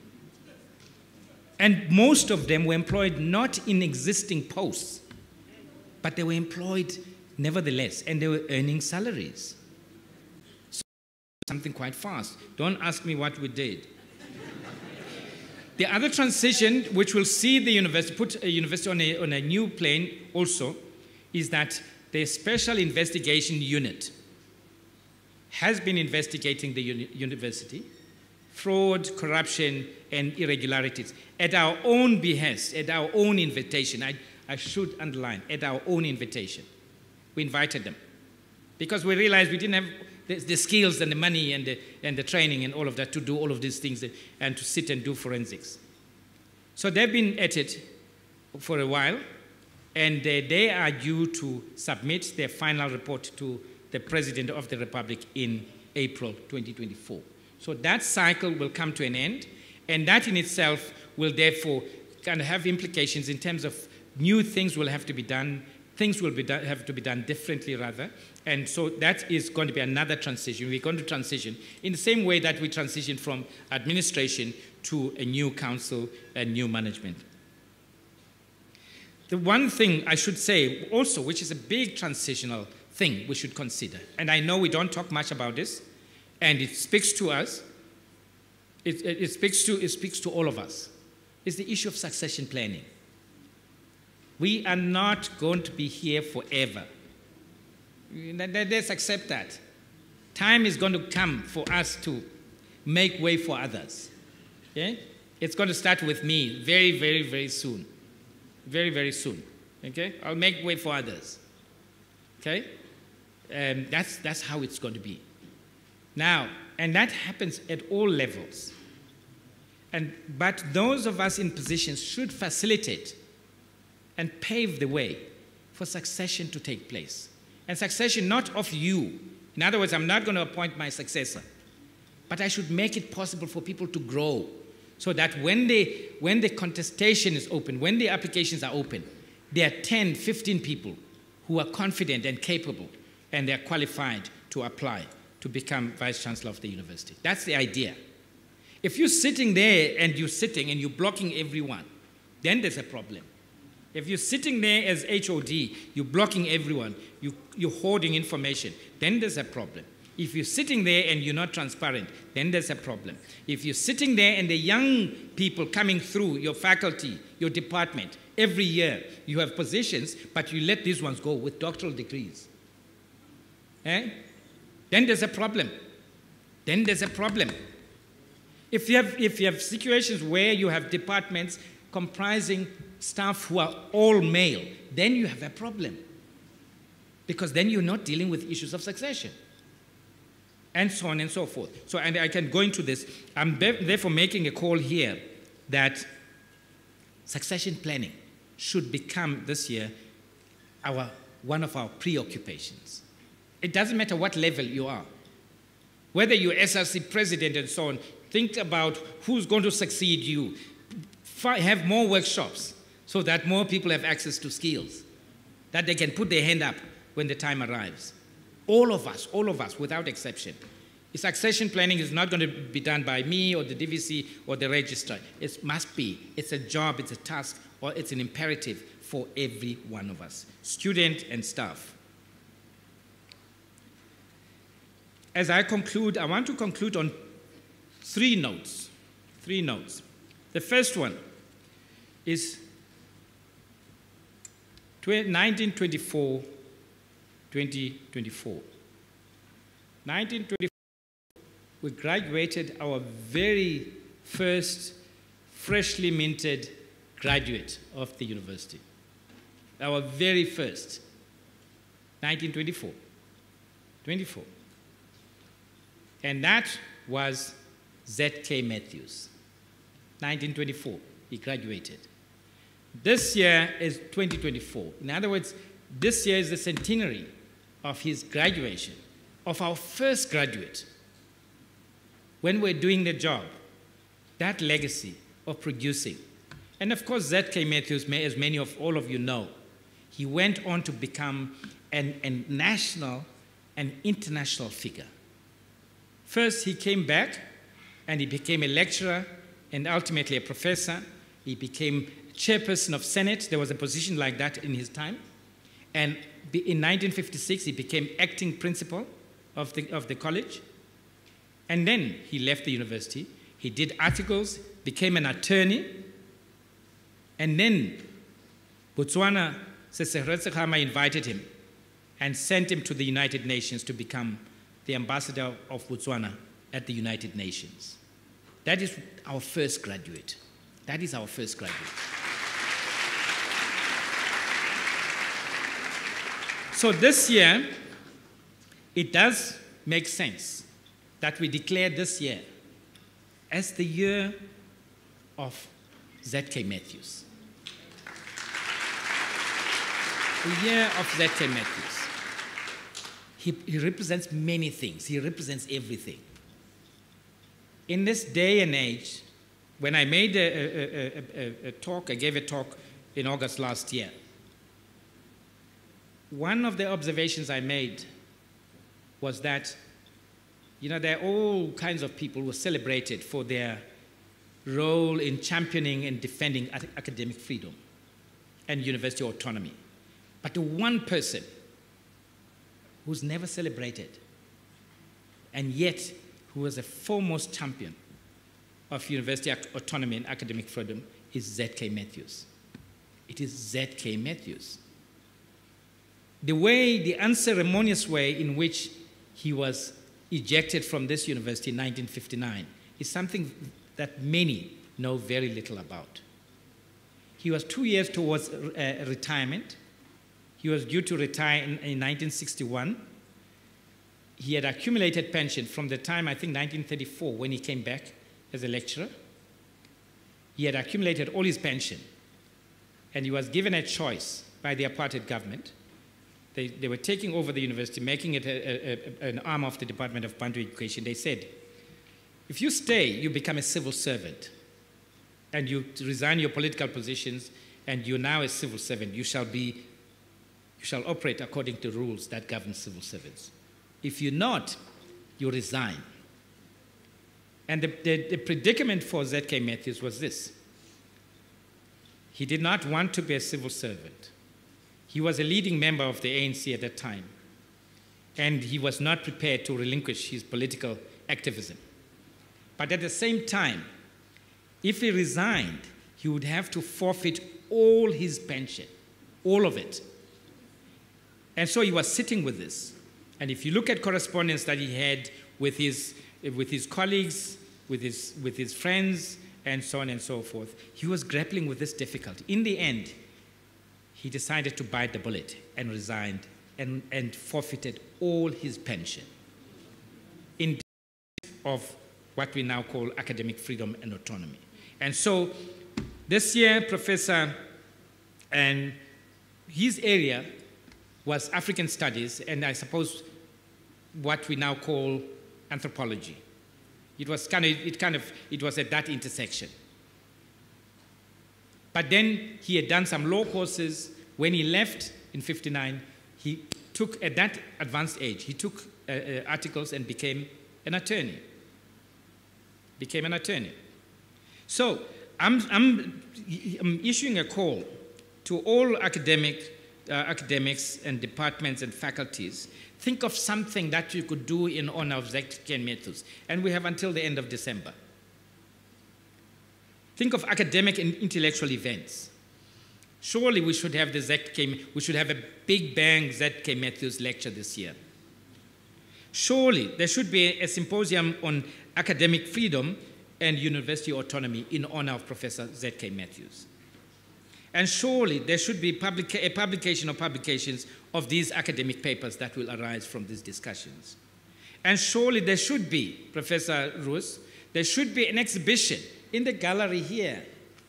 And most of them were employed not in existing posts, but they were employed nevertheless, and they were earning salaries. So something quite fast. Don't ask me what we did. The other transition, which will see the university, put a university on a, on a new plane also, is that the Special Investigation Unit has been investigating the uni university, fraud, corruption, and irregularities, at our own behest, at our own invitation. I, I should underline, at our own invitation. We invited them because we realized we didn't have the, the skills and the money and the, and the training and all of that to do all of these things and to sit and do forensics. So they've been at it for a while, and uh, they are due to submit their final report to the President of the Republic in April twenty twenty-four. So that cycle will come to an end, and that in itself will therefore kind of have implications in terms of new things will have to be done, things will be done, have to be done differently rather, and so that is going to be another transition. We're going to transition in the same way that we transition from administration to a new council and new management. The one thing I should say also, which is a big transitional thing we should consider, and I know we don't talk much about this, and it speaks to us, it, it, it, speaks to, it speaks to all of us, is the issue of succession planning. We are not going to be here forever. Let's accept that. Time is going to come for us to make way for others. Okay? It's going to start with me very, very, very soon. Very, very soon. Okay? I'll make way for others. Okay? Um, that's, that's how it's going to be. Now, and that happens at all levels. And, but those of us in positions should facilitate and pave the way for succession to take place. And succession not of you. In other words, I'm not going to appoint my successor, but I should make it possible for people to grow so that when, they, when the contestation is open, when the applications are open, there are ten, fifteen people who are confident and capable, and they're qualified to apply to become Vice-Chancellor of the university. That's the idea. If you're sitting there and you're sitting and you're blocking everyone, then there's a problem. If you're sitting there as H O D, you're blocking everyone, you, you're hoarding information, then there's a problem. If you're sitting there and you're not transparent, then there's a problem. If you're sitting there and the young people coming through your faculty, your department, every year you have positions, but you let these ones go with doctoral degrees, eh? Then there's a problem. Then there's a problem. If you have, if you have situations where you have departments comprising staff who are all male, then you have a problem. Because then you're not dealing with issues of succession. And so on and so forth. So, and I can go into this. I'm therefore making a call here that succession planning should become this year our, one of our preoccupations. It doesn't matter what level you are. Whether you're S R C president and so on, think about who's going to succeed you. Have more workshops so that more people have access to skills, that they can put their hand up when the time arrives. All of us, all of us, without exception. Succession planning is not going to be done by me or the D V C or the registrar. It must be. It's a job, it's a task, or it's an imperative for every one of us, student and staff. As I conclude, I want to conclude on three notes. Three notes. The first one is nineteen twenty-four to twenty twenty-four. nineteen twenty-four, we graduated our very first freshly minted graduate of the university. Our very first, nineteen twenty-four. twenty-four. And that was Z K Matthews. nineteen twenty-four, he graduated. This year is twenty twenty-four. In other words, this year is the centenary of his graduation, of our first graduate. When we're doing the job, that legacy of producing. And of course, Z K Matthews, as many of all of you know, he went on to become an, a national and international figure. First, he came back and he became a lecturer and ultimately a professor. He became chairperson of Senate. There was a position like that in his time. And in nineteen fifty-six, he became acting principal of the, of the college. And then he left the university. He did articles, became an attorney. And then Botswana, Seseretsekgama invited him and sent him to the United Nations to become the ambassador of Botswana at the United Nations. That is our first graduate. That is our first graduate. So this year, it does make sense that we declare this year as the year of Z K Matthews. The year of Z K Matthews. He, he represents many things. He represents everything. In this day and age, when I made a, a, a, a talk, I gave a talk in August last year, one of the observations I made was that, you know, there are all kinds of people who are celebrated for their role in championing and defending academic freedom and university autonomy. But the one person who's never celebrated, and yet who was a foremost champion of university autonomy and academic freedom is Z K Matthews. It is Z K Matthews. The way, the unceremonious way in which he was ejected from this university in nineteen fifty-nine is something that many know very little about. He was two years towards uh, retirement. He was due to retire in, in nineteen sixty-one. He had accumulated pension from the time, I think, nineteen thirty-four, when he came back as a lecturer. He had accumulated all his pension, and he was given a choice by the apartheid government. They, they were taking over the university, making it a, a, a, an arm of the Department of Bantu Education. They said, if you stay, you become a civil servant, and you resign your political positions, and you're now a civil servant. You shall be You shall operate according to rules that govern civil servants. If you're not, you resign. And the, the, the predicament for Z K Matthews was this. He did not want to be a civil servant. He was a leading member of the A N C at that time, and he was not prepared to relinquish his political activism. But at the same time, if he resigned, he would have to forfeit all his pension, all of it. And so he was sitting with this. And if you look at correspondence that he had with his, with his colleagues, with his, with his friends, and so on and so forth, he was grappling with this difficulty. In the end, he decided to bite the bullet and resigned and, and forfeited all his pension in of what we now call academic freedom and autonomy. And so this year, Professor, and his area was African studies, and I suppose what we now call anthropology. It was kind of, it kind of, it was at that intersection. But then he had done some law courses. When he left in fifty-nine, he took, at that advanced age, he took uh, uh, articles and became an attorney. Became an attorney. So I'm, I'm, I'm issuing a call to all academic Uh, academics and departments and faculties. Think of something that you could do in honor of Z K Matthews. And we have until the end of December. Think of academic and intellectual events. Surely we should have the Z K, we should have a Big Bang Z K Matthews lecture this year. Surely there should be a symposium on academic freedom and university autonomy in honor of Professor Z K Matthews. And surely there should be publica a publication or publications of these academic papers that will arise from these discussions. And surely there should be, Professor Roos, there should be an exhibition in the gallery here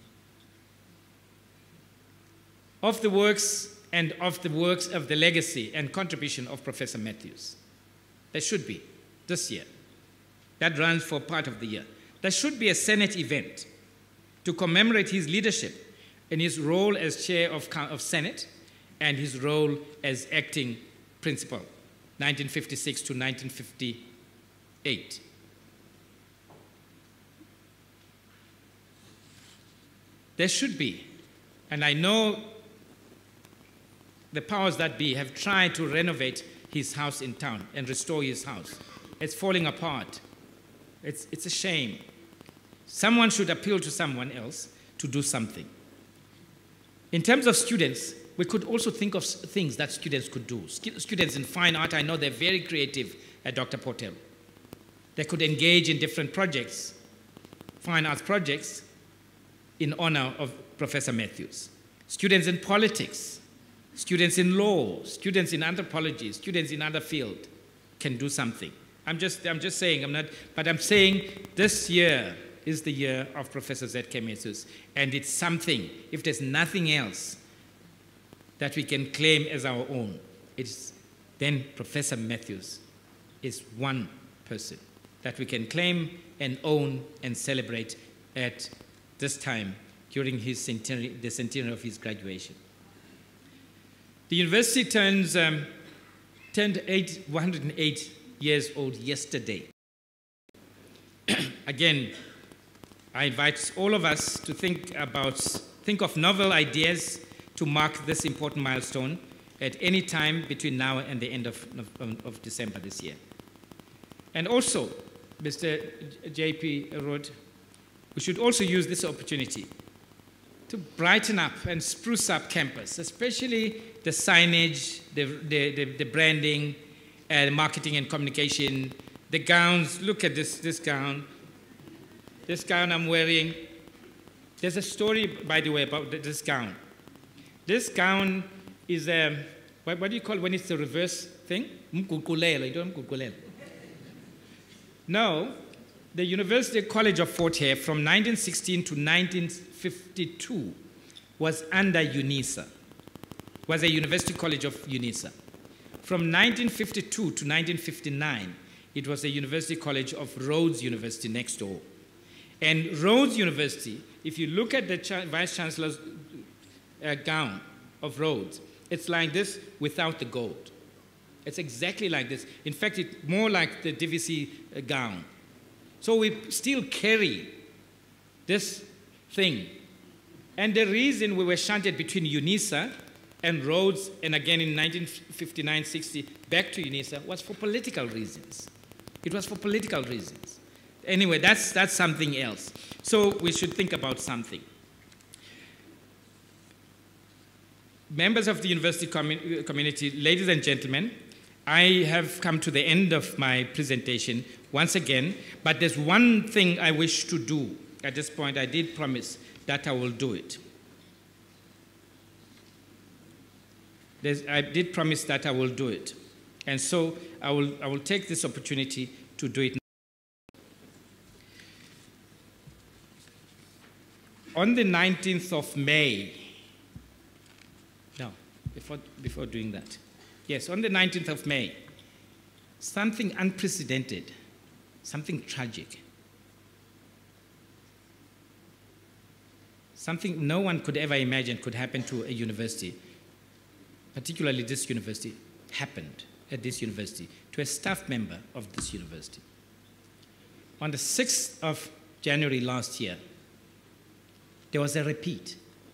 of the works and of the works of the legacy and contribution of Professor Matthews. There should be this year. That runs for part of the year. There should be a Senate event to commemorate his leadership and his role as chair of, of Senate and his role as acting principal, nineteen fifty-six to nineteen fifty-eight. There should be, and I know the powers that be have tried to renovate his house in town and restore his house. It's falling apart. It's, it's a shame. Someone should appeal to someone else to do something. In terms of students, we could also think of things that students could do. Students in fine art, I know they're very creative at Doctor Portel. They could engage in different projects, fine arts projects, in honor of Professor Matthews. Students in politics, students in law, students in anthropology, students in other fields can do something. I'm just, I'm just saying, I'm not, but I'm saying this year is the year of Professor Z K Matthews, and it's something, if there's nothing else that we can claim as our own, it's then Professor Matthews is one person that we can claim and own and celebrate at this time during his centenary, the centenary of his graduation. The university turns, um, turned eight, one hundred eight years old yesterday. Again, I invite all of us to think about, think of novel ideas to mark this important milestone at any time between now and the end of, of, of December this year. And also, Mister J P Rood, we should also use this opportunity to brighten up and spruce up campus, especially the signage, the, the, the, the branding, uh, marketing and communication, the gowns. Look at this, this gown. This gown I'm wearing. There's a story, by the way, about this gown. This gown is a, what, what do you call it when it's the reverse thing? No. The University College of Fort Hare from nineteen sixteen to nineteen fifty-two was under UNISA, was a University College of UNISA. From nineteen fifty-two to nineteen fifty-nine, it was a University College of Rhodes University next door. And Rhodes University, if you look at the Vice-Chancellor's uh, gown of Rhodes, it's like this without the gold. It's exactly like this. In fact, it's more like the D V C uh, gown. So we still carry this thing. And the reason we were shunted between UNISA and Rhodes, and again in nineteen fifty-nine sixty, back to UNISA, was for political reasons. It was for political reasons. Anyway, that's, that's something else. So we should think about something. Members of the university commu- community, ladies and gentlemen, I have come to the end of my presentation once again, but there's one thing I wish to do. At this point, I did promise that I will do it. There's, I did promise that I will do it. And so I will, I will take this opportunity to do it now. On the nineteenth of May, no, before, before doing that, yes, on the nineteenth of May, something unprecedented, something tragic, something no one could ever imagine could happen to a university, particularly this university, happened at this university, to a staff member of this university. On the sixth of January last year, there was a repeat.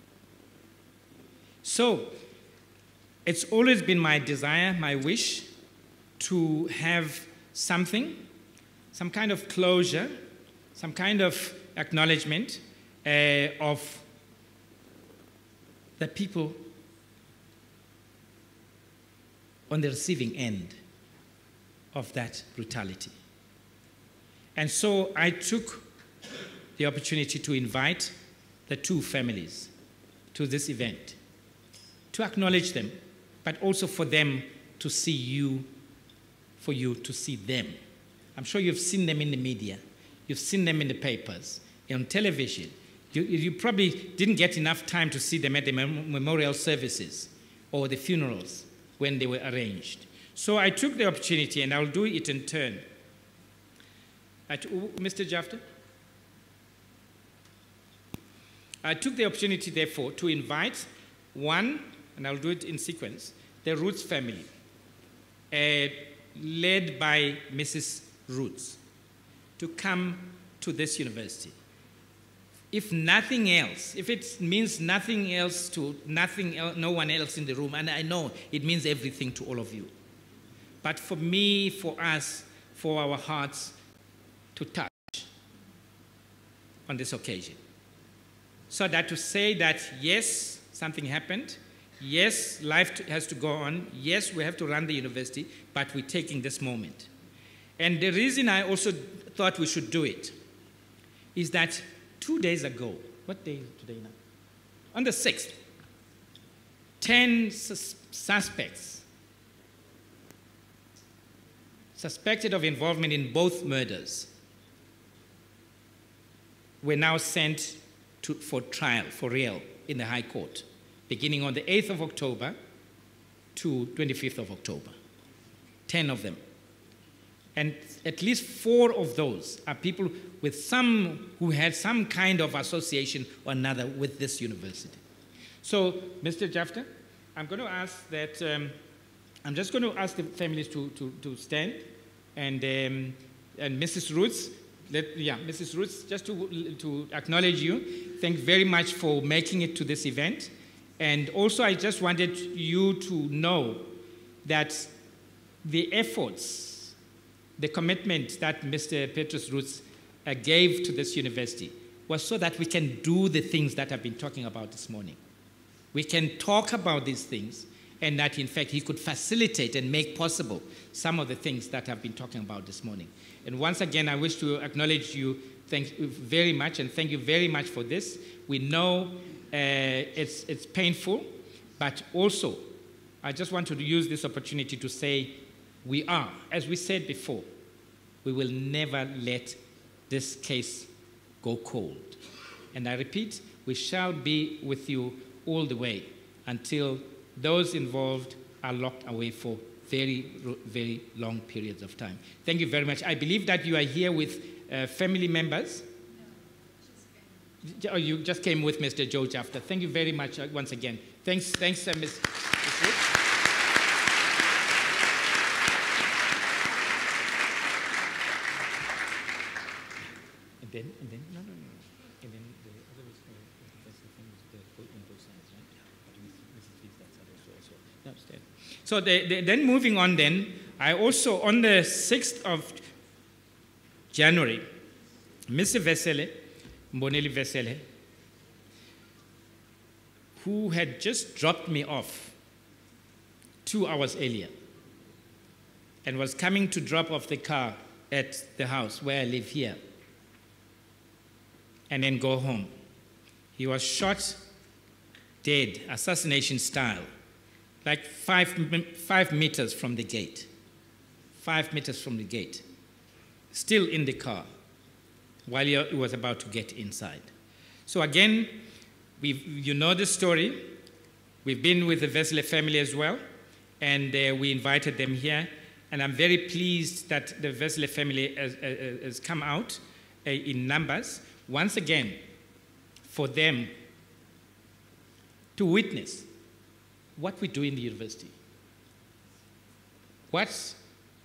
So, it's always been my desire, my wish, to have something, some kind of closure, some kind of acknowledgement uh, of the people on the receiving end of that brutality. And so I took the opportunity to invite the two families to this event, to acknowledge them, but also for them to see you, for you to see them. I'm sure you've seen them in the media, you've seen them in the papers, on television. You, you probably didn't get enough time to see them at the mem memorial services or the funerals when they were arranged. So I took the opportunity, and I'll do it in turn. At, Mister Jafta? I took the opportunity, therefore, to invite one, and I'll do it in sequence, the Roots family, uh, led by Missus Roots, to come to this university. If nothing else, if it means nothing else to nothing el no one else in the room, and I know it means everything to all of you, but for me, for us, for our hearts to touch on this occasion. So that to say that, yes, something happened, yes, life has to go on, yes, we have to run the university, but we're taking this moment. And the reason I also thought we should do it is that two days ago, what day is today now? On the sixth, ten sus suspects suspected of involvement in both murders were now sent to, for trial, for real, in the High Court, beginning on the eighth of October to twenty-fifth of October. Ten of them. And at least four of those are people with some, who had some kind of association or another with this university. So, Mister Jafta, I'm going to ask that, um, I'm just going to ask the families to, to, to stand, and, um, and Missus Roots, let, yeah, Missus Roots, just to, to acknowledge you. Thank you very much for making it to this event. And also, I just wanted you to know that the efforts, the commitment that Mister Petrus Roots uh, gave to this university was so that we can do the things that I've been talking about this morning. We can talk about these things, and that, in fact, he could facilitate and make possible some of the things that I've been talking about this morning. And once again, I wish to acknowledge you, thank you very much, and thank you very much for this. We know uh, it's, it's painful, but also, I just want to use this opportunity to say, we are, as we said before, we will never let this case go cold. And I repeat, we shall be with you all the way until those involved are locked away for very, very long periods of time. Thank you very much. I believe that you are here with uh, family members. No, oh, you just came with Mister Joe Jafta. Thank you very much uh, once again. Thanks, thanks, uh, Miz Miz Then, and then, no, no, no. And then the other is, uh, that's the thing, the both on both sides, right? But Missus Lee's that side also, also. No, stand. So the, the, then moving on then, I also, on the sixth of January, Mister Vesele, Mboneli Vesele, who had just dropped me off two hours earlier and was coming to drop off the car at the house where I live here, and then go home. He was shot dead, assassination style, like five, five meters from the gate. Five meters from the gate. Still in the car while he was about to get inside. So again, we've, you know the story. We've been with the Vesele family as well, and uh, we invited them here. And I'm very pleased that the Vesele family has, uh, has come out uh, in numbers, once again, for them to witness what we do in the university. What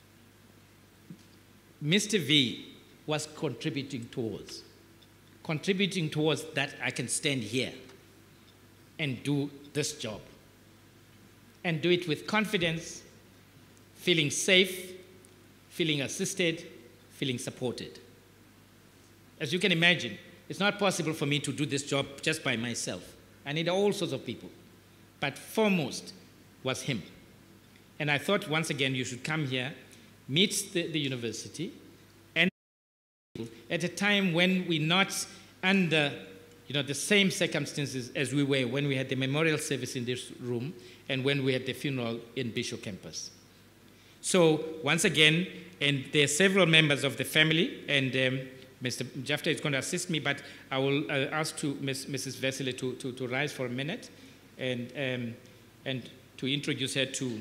Mister V was contributing towards. Contributing towards that I can stand here and do this job. And do it with confidence, feeling safe, feeling assisted, feeling supported. As you can imagine, It's not possible for me to do this job just by myself. I need all sorts of people. But foremost was him. And I thought, once again, you should come here, meet the, the university, and at a time when we're not under you know, the same circumstances as we were when we had the memorial service in this room and when we had the funeral in Bishop campus. So, once again, and there are several members of the family, and um, Mister Jafta is going to assist me, but I will uh, ask to Miss, Missus Vesely to, to, to rise for a minute and, um, and to introduce her to,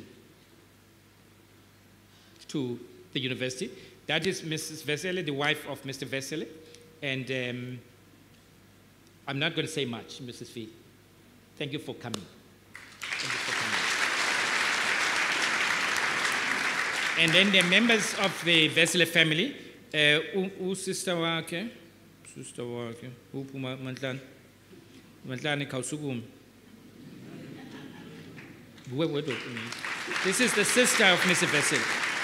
to the university. That is Missus Vesely, the wife of Mister Vesely, and um, I'm not going to say much, Missus Fee. Thank you for coming. Thank you for coming. And then the members of the Vesely family, uh, sister wake, sister wake, upuma mantlani, mantlani kausugum. This is the sister of Missus Vesely.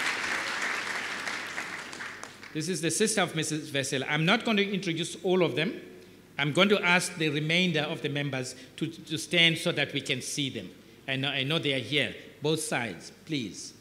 This is the sister of Missus Vesely. I'm not going to introduce all of them. I'm going to ask the remainder of the members to, to stand so that we can see them. I know, I know they are here, both sides, please.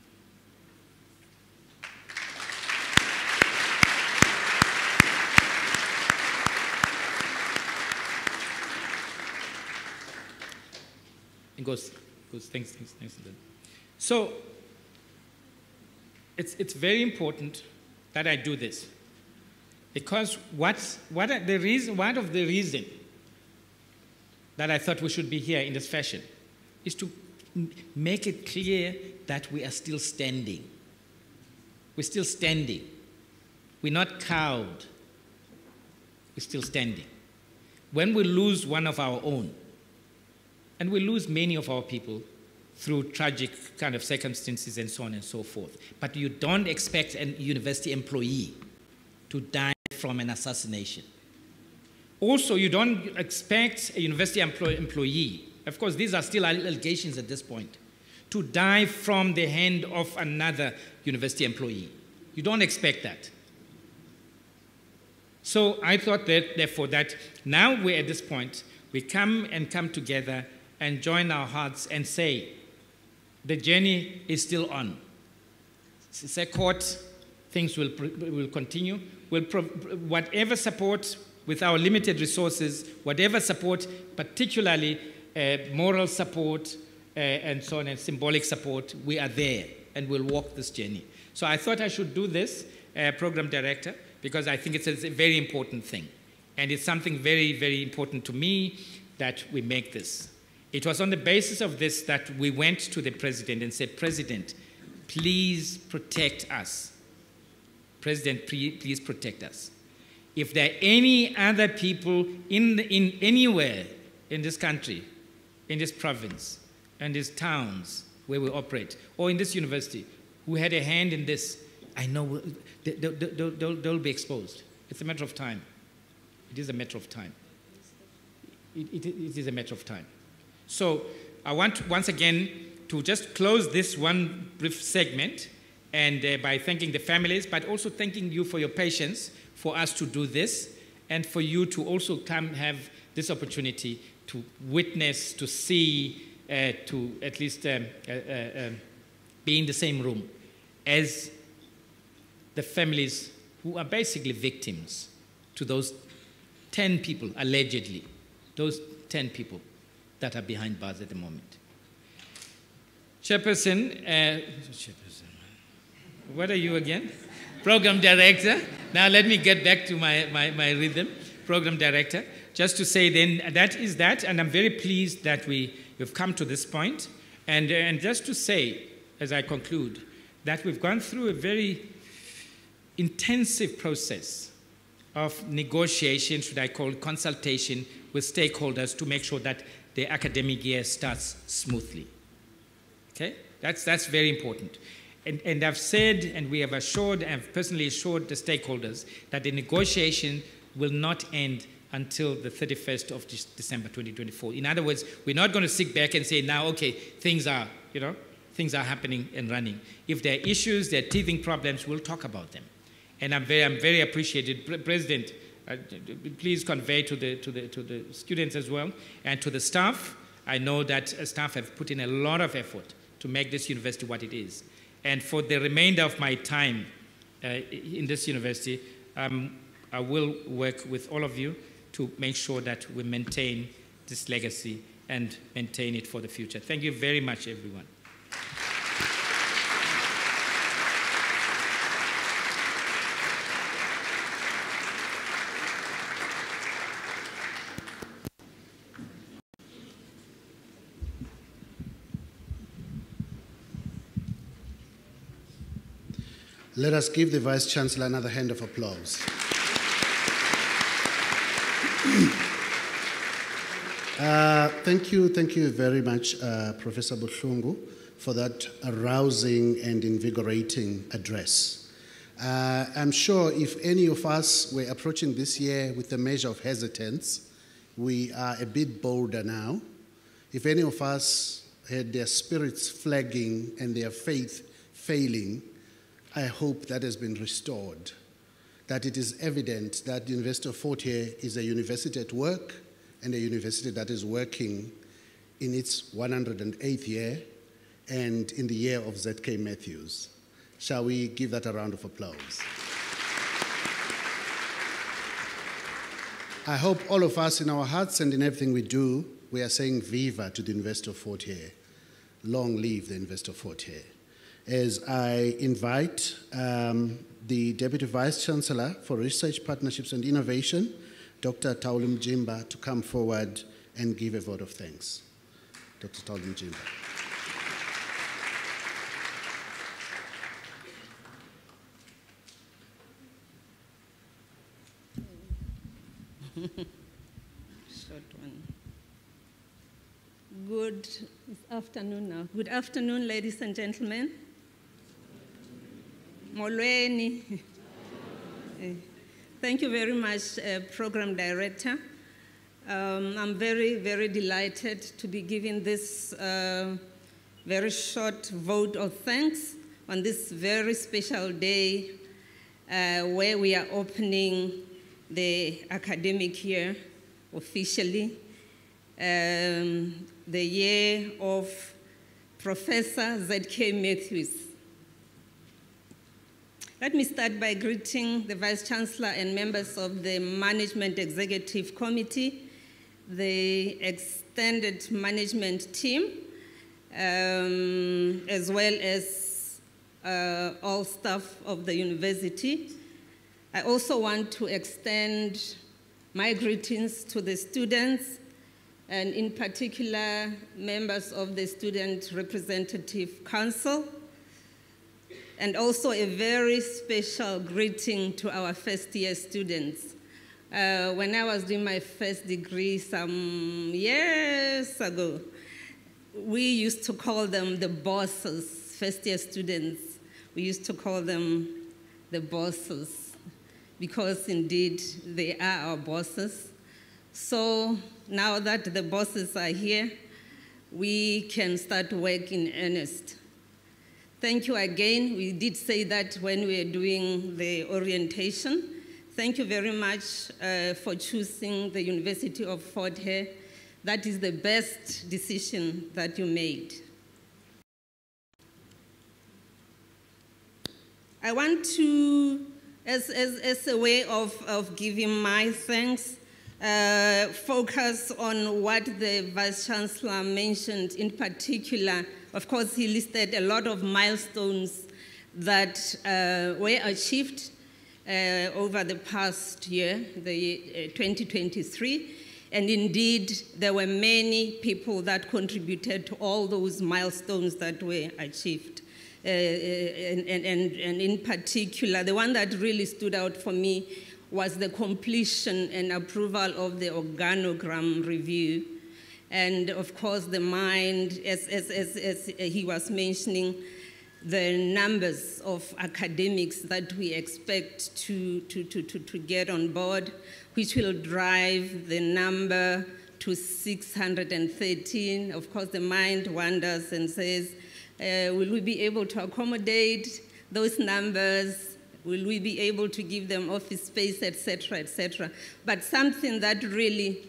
It goes, goes, thanks, thanks, thanks. So, it's, it's very important that I do this. Because what, what, are the reason, one of the reasons that I thought we should be here in this fashion is to make it clear that we are still standing. We're still standing. We're not cowed. We're still standing. When we lose one of our own, and we lose many of our people through tragic kind of circumstances and so on and so forth, but you don't expect a university employee to die from an assassination. Also, you don't expect a university employ employee, of course these are still allegations at this point, to die from the hand of another university employee. You don't expect that. So I thought that, therefore, that now we're at this point, we come and come together and join our hearts and say, the journey is still on. It's a court, things will, will continue. We'll whatever support with our limited resources, whatever support, particularly uh, moral support uh, and so on, and symbolic support, we are there and we'll walk this journey. So I thought I should do this, uh, program director, because I think it's a, it's a very important thing. And it's something very, very important to me that we make this. It was on the basis of this that we went to the president and said, President, please protect us. President, please protect us. If there are any other people in, the, in anywhere in this country, in this province, and these towns where we operate, or in this university, who had a hand in this, I know they'll, they'll, they'll, they'll be exposed. It's a matter of time. It is a matter of time. It, it, it is a matter of time. So I want once again to just close this one brief segment and uh, by thanking the families, but also thanking you for your patience for us to do this and for you to also come have this opportunity to witness, to see, uh, to at least um, uh, uh, um, be in the same room as the families who are basically victims to those ten people, allegedly, those ten people that are behind bars at the moment. Chairperson, uh, Chairperson, what are you again? Program Director. Now let me get back to my, my, my rhythm. Program Director. Just to say then, that is that, and I'm very pleased that we, we've come to this point. And, and just to say, as I conclude, that we've gone through a very intensive process of negotiation, should I call it consultation, with stakeholders to make sure that the academic year starts smoothly. Okay? That's, that's very important. And, and I've said, and we have assured, and I've personally assured the stakeholders that the negotiation will not end until the thirty-first of December twenty twenty-four. In other words, we're not going to sit back and say, now, okay, things are, you know, things are happening and running. If there are issues, there are teething problems, we'll talk about them. And I'm very, I'm very appreciated. President Uh, please convey to the, to, the, to the students as well, and to the staff. I know that uh, staff have put in a lot of effort to make this university what it is. And for the remainder of my time uh, in this university, um, I will work with all of you to make sure that we maintain this legacy and maintain it for the future. Thank you very much, everyone. Let us give the Vice-Chancellor another hand of applause. uh, thank you, thank you very much, uh, Professor Buhlungu, for that arousing and invigorating address. Uh, I'm sure if any of us were approaching this year with a measure of hesitance, we are a bit bolder now. If any of us had their spirits flagging and their faith failing, I hope that has been restored, that it is evident that the University of Fort Hare is a university at work and a university that is working in its one hundred eighth year and in the year of Z K Matthews. Shall we give that a round of applause? I hope all of us in our hearts and in everything we do, we are saying viva to the University of Fort Hare. Long live the University of Fort Hare. As I invite um, the Deputy Vice-Chancellor for Research, Partnerships and Innovation, Doctor Tauli Mjimba, to come forward and give a vote of thanks. Doctor Tauli Mjimba. Short one. Good afternoon now. Good afternoon, ladies and gentlemen. Molweni. Thank you very much, uh, Program Director. Um, I'm very, very delighted to be giving this uh, very short vote of thanks on this very special day uh, where we are opening the academic year officially, um, the year of Professor Z K Matthews. Let me start by greeting the Vice-Chancellor and members of the Management Executive Committee, the extended management team, um, as well as uh, all staff of the university. I also want to extend my greetings to the students, and in particular, members of the Student Representative Council, and also a very special greeting to our first-year students. Uh, when I was doing my first degree some years ago, we used to call them the bosses, first-year students. We used to call them the bosses, because indeed they are our bosses. So now that the bosses are here, we can start work in earnest. Thank you again. We did say that when we were doing the orientation. Thank you very much uh, for choosing the University of Fort Hare. That is the best decision that you made. I want to, as, as, as a way of, of giving my thanks, uh, focus on what the Vice-Chancellor mentioned in particular. Of course, he listed a lot of milestones that uh, were achieved uh, over the past year, the uh, twenty twenty-three, and indeed, there were many people that contributed to all those milestones that were achieved. Uh, and, and, and in particular, the one that really stood out for me was the completion and approval of the organogram review. And of course, the mind, as, as, as, as he was mentioning, the numbers of academics that we expect to, to, to, to, to get on board, which will drive the number to six hundred thirteen. Of course, the mind wonders and says, uh, will we be able to accommodate those numbers? Will we be able to give them office space, et cetera, et cetera? But something that really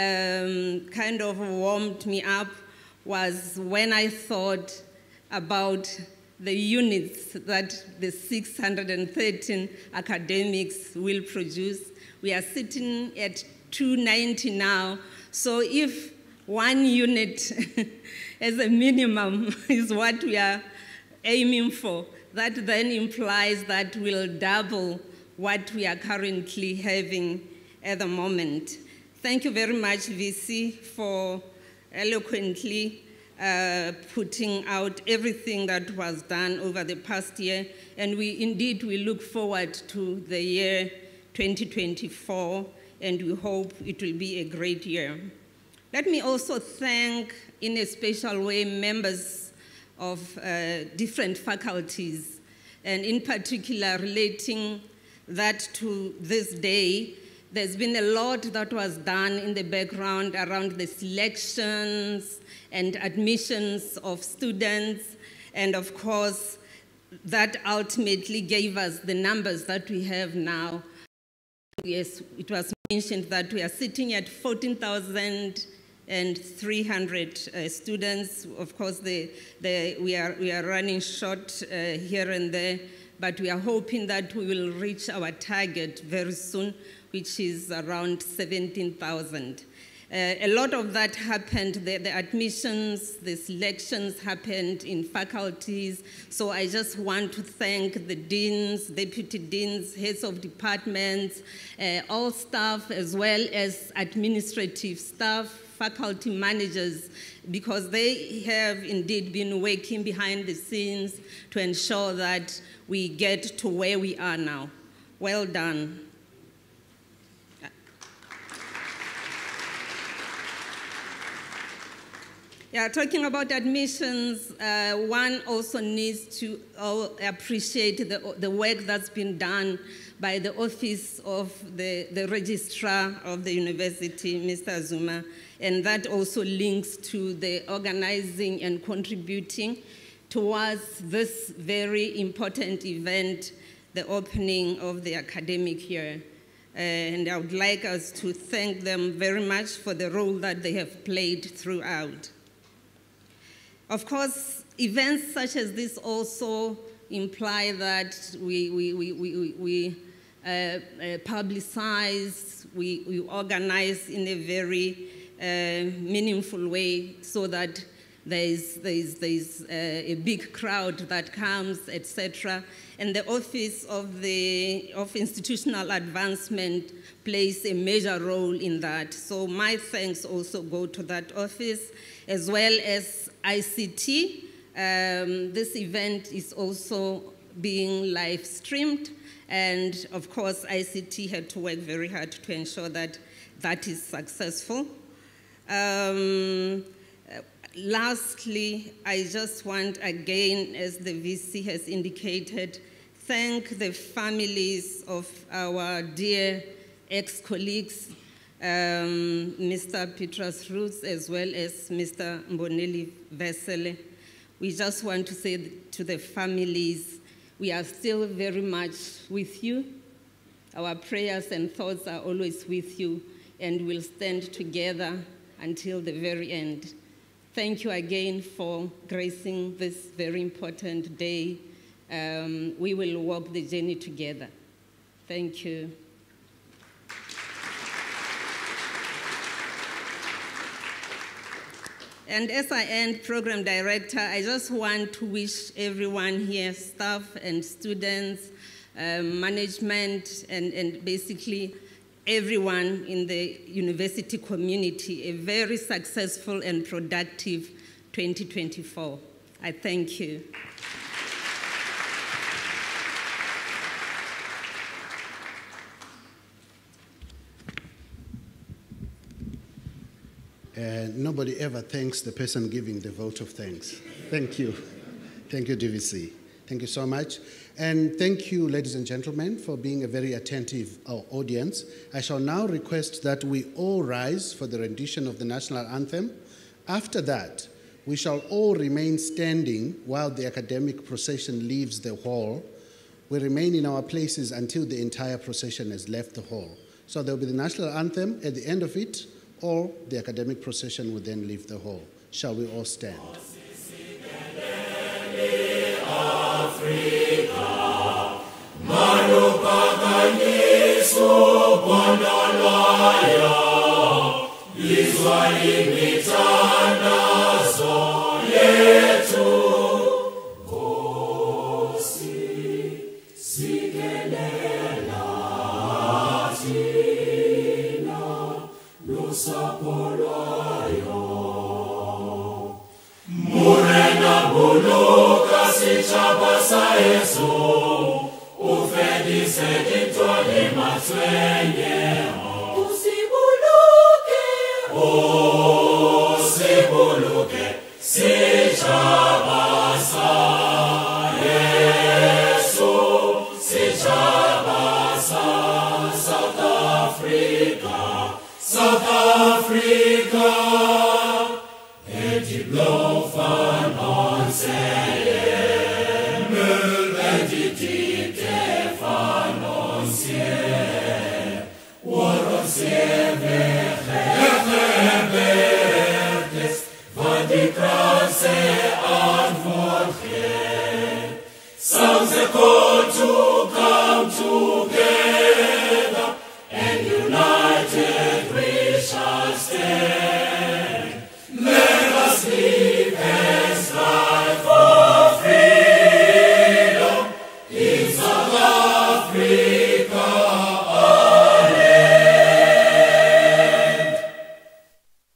um, kind of warmed me up was when I thought about the units that the six hundred thirteen academics will produce. We are sitting at two ninety now, so if one unit as a minimum is what we are aiming for, that then implies that we'll double what we are currently having at the moment. Thank you very much, V C, for eloquently uh, putting out everything that was done over the past year. And we indeed, we look forward to the year twenty twenty-four, and we hope it will be a great year. Let me also thank, in a special way, members of uh, different faculties, and in particular relating that to this day. There's been a lot that was done in the background around the selections and admissions of students, and of course, that ultimately gave us the numbers that we have now. Yes, it was mentioned that we are sitting at fourteen thousand three hundred uh, students. Of course, the, the, we, are, we are running short uh, here and there, but we are hoping that we will reach our target very soon, which is around seventeen thousand. Uh, a lot of that happened, the, the admissions, the selections happened in faculties, so I just want to thank the deans, deputy deans, heads of departments, uh, all staff as well as administrative staff, faculty managers, because they have indeed been working behind the scenes to ensure that we get to where we are now. Well done. Yeah, talking about admissions, uh, one also needs to uh, appreciate the, the work that's been done by the Office of the, the Registrar of the University, Mister Zuma, and that also links to the organizing and contributing towards this very important event, the opening of the academic year. Uh, and I would like us to thank them very much for the role that they have played throughout. Of course, events such as this also imply that we, we, we, we, we uh, uh, publicize, we, we organize in a very uh, meaningful way so that there's, there's, there's uh, a big crowd that comes, et cetera. And the Office of, the, of Institutional Advancement plays a major role in that. So my thanks also go to that office, as well as I C T. Um, this event is also being live streamed, and of course I C T had to work very hard to ensure that that is successful. Um, lastly, I just want again, as the V C has indicated, thank the families of our dear ex-colleagues, Um, Mister Petrus Roots, as well as Mister Mboneli Vesele. We just want to say to the families, we are still very much with you. Our prayers and thoughts are always with you, and we'll stand together until the very end. Thank you again for gracing this very important day. Um, we will walk the journey together. Thank you. And as I end, Program Director, I just want to wish everyone here, staff and students, uh, management, and, and basically everyone in the university community, a very successful and productive twenty twenty-four. I thank you. Uh, nobody ever thanks the person giving the vote of thanks. Thank you. Thank you, D V C. Thank you so much. And thank you, ladies and gentlemen, for being a very attentive uh, audience. I shall now request that we all rise for the rendition of the national anthem. After that, we shall all remain standing while the academic procession leaves the hall we remain in our places until the entire procession has left the hall. So there will be the national anthem at the end of it, or the academic procession will then leave the hall. Shall we all stand?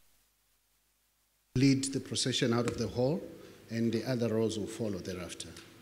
Lead the procession out of the hall, and the other rows will follow thereafter.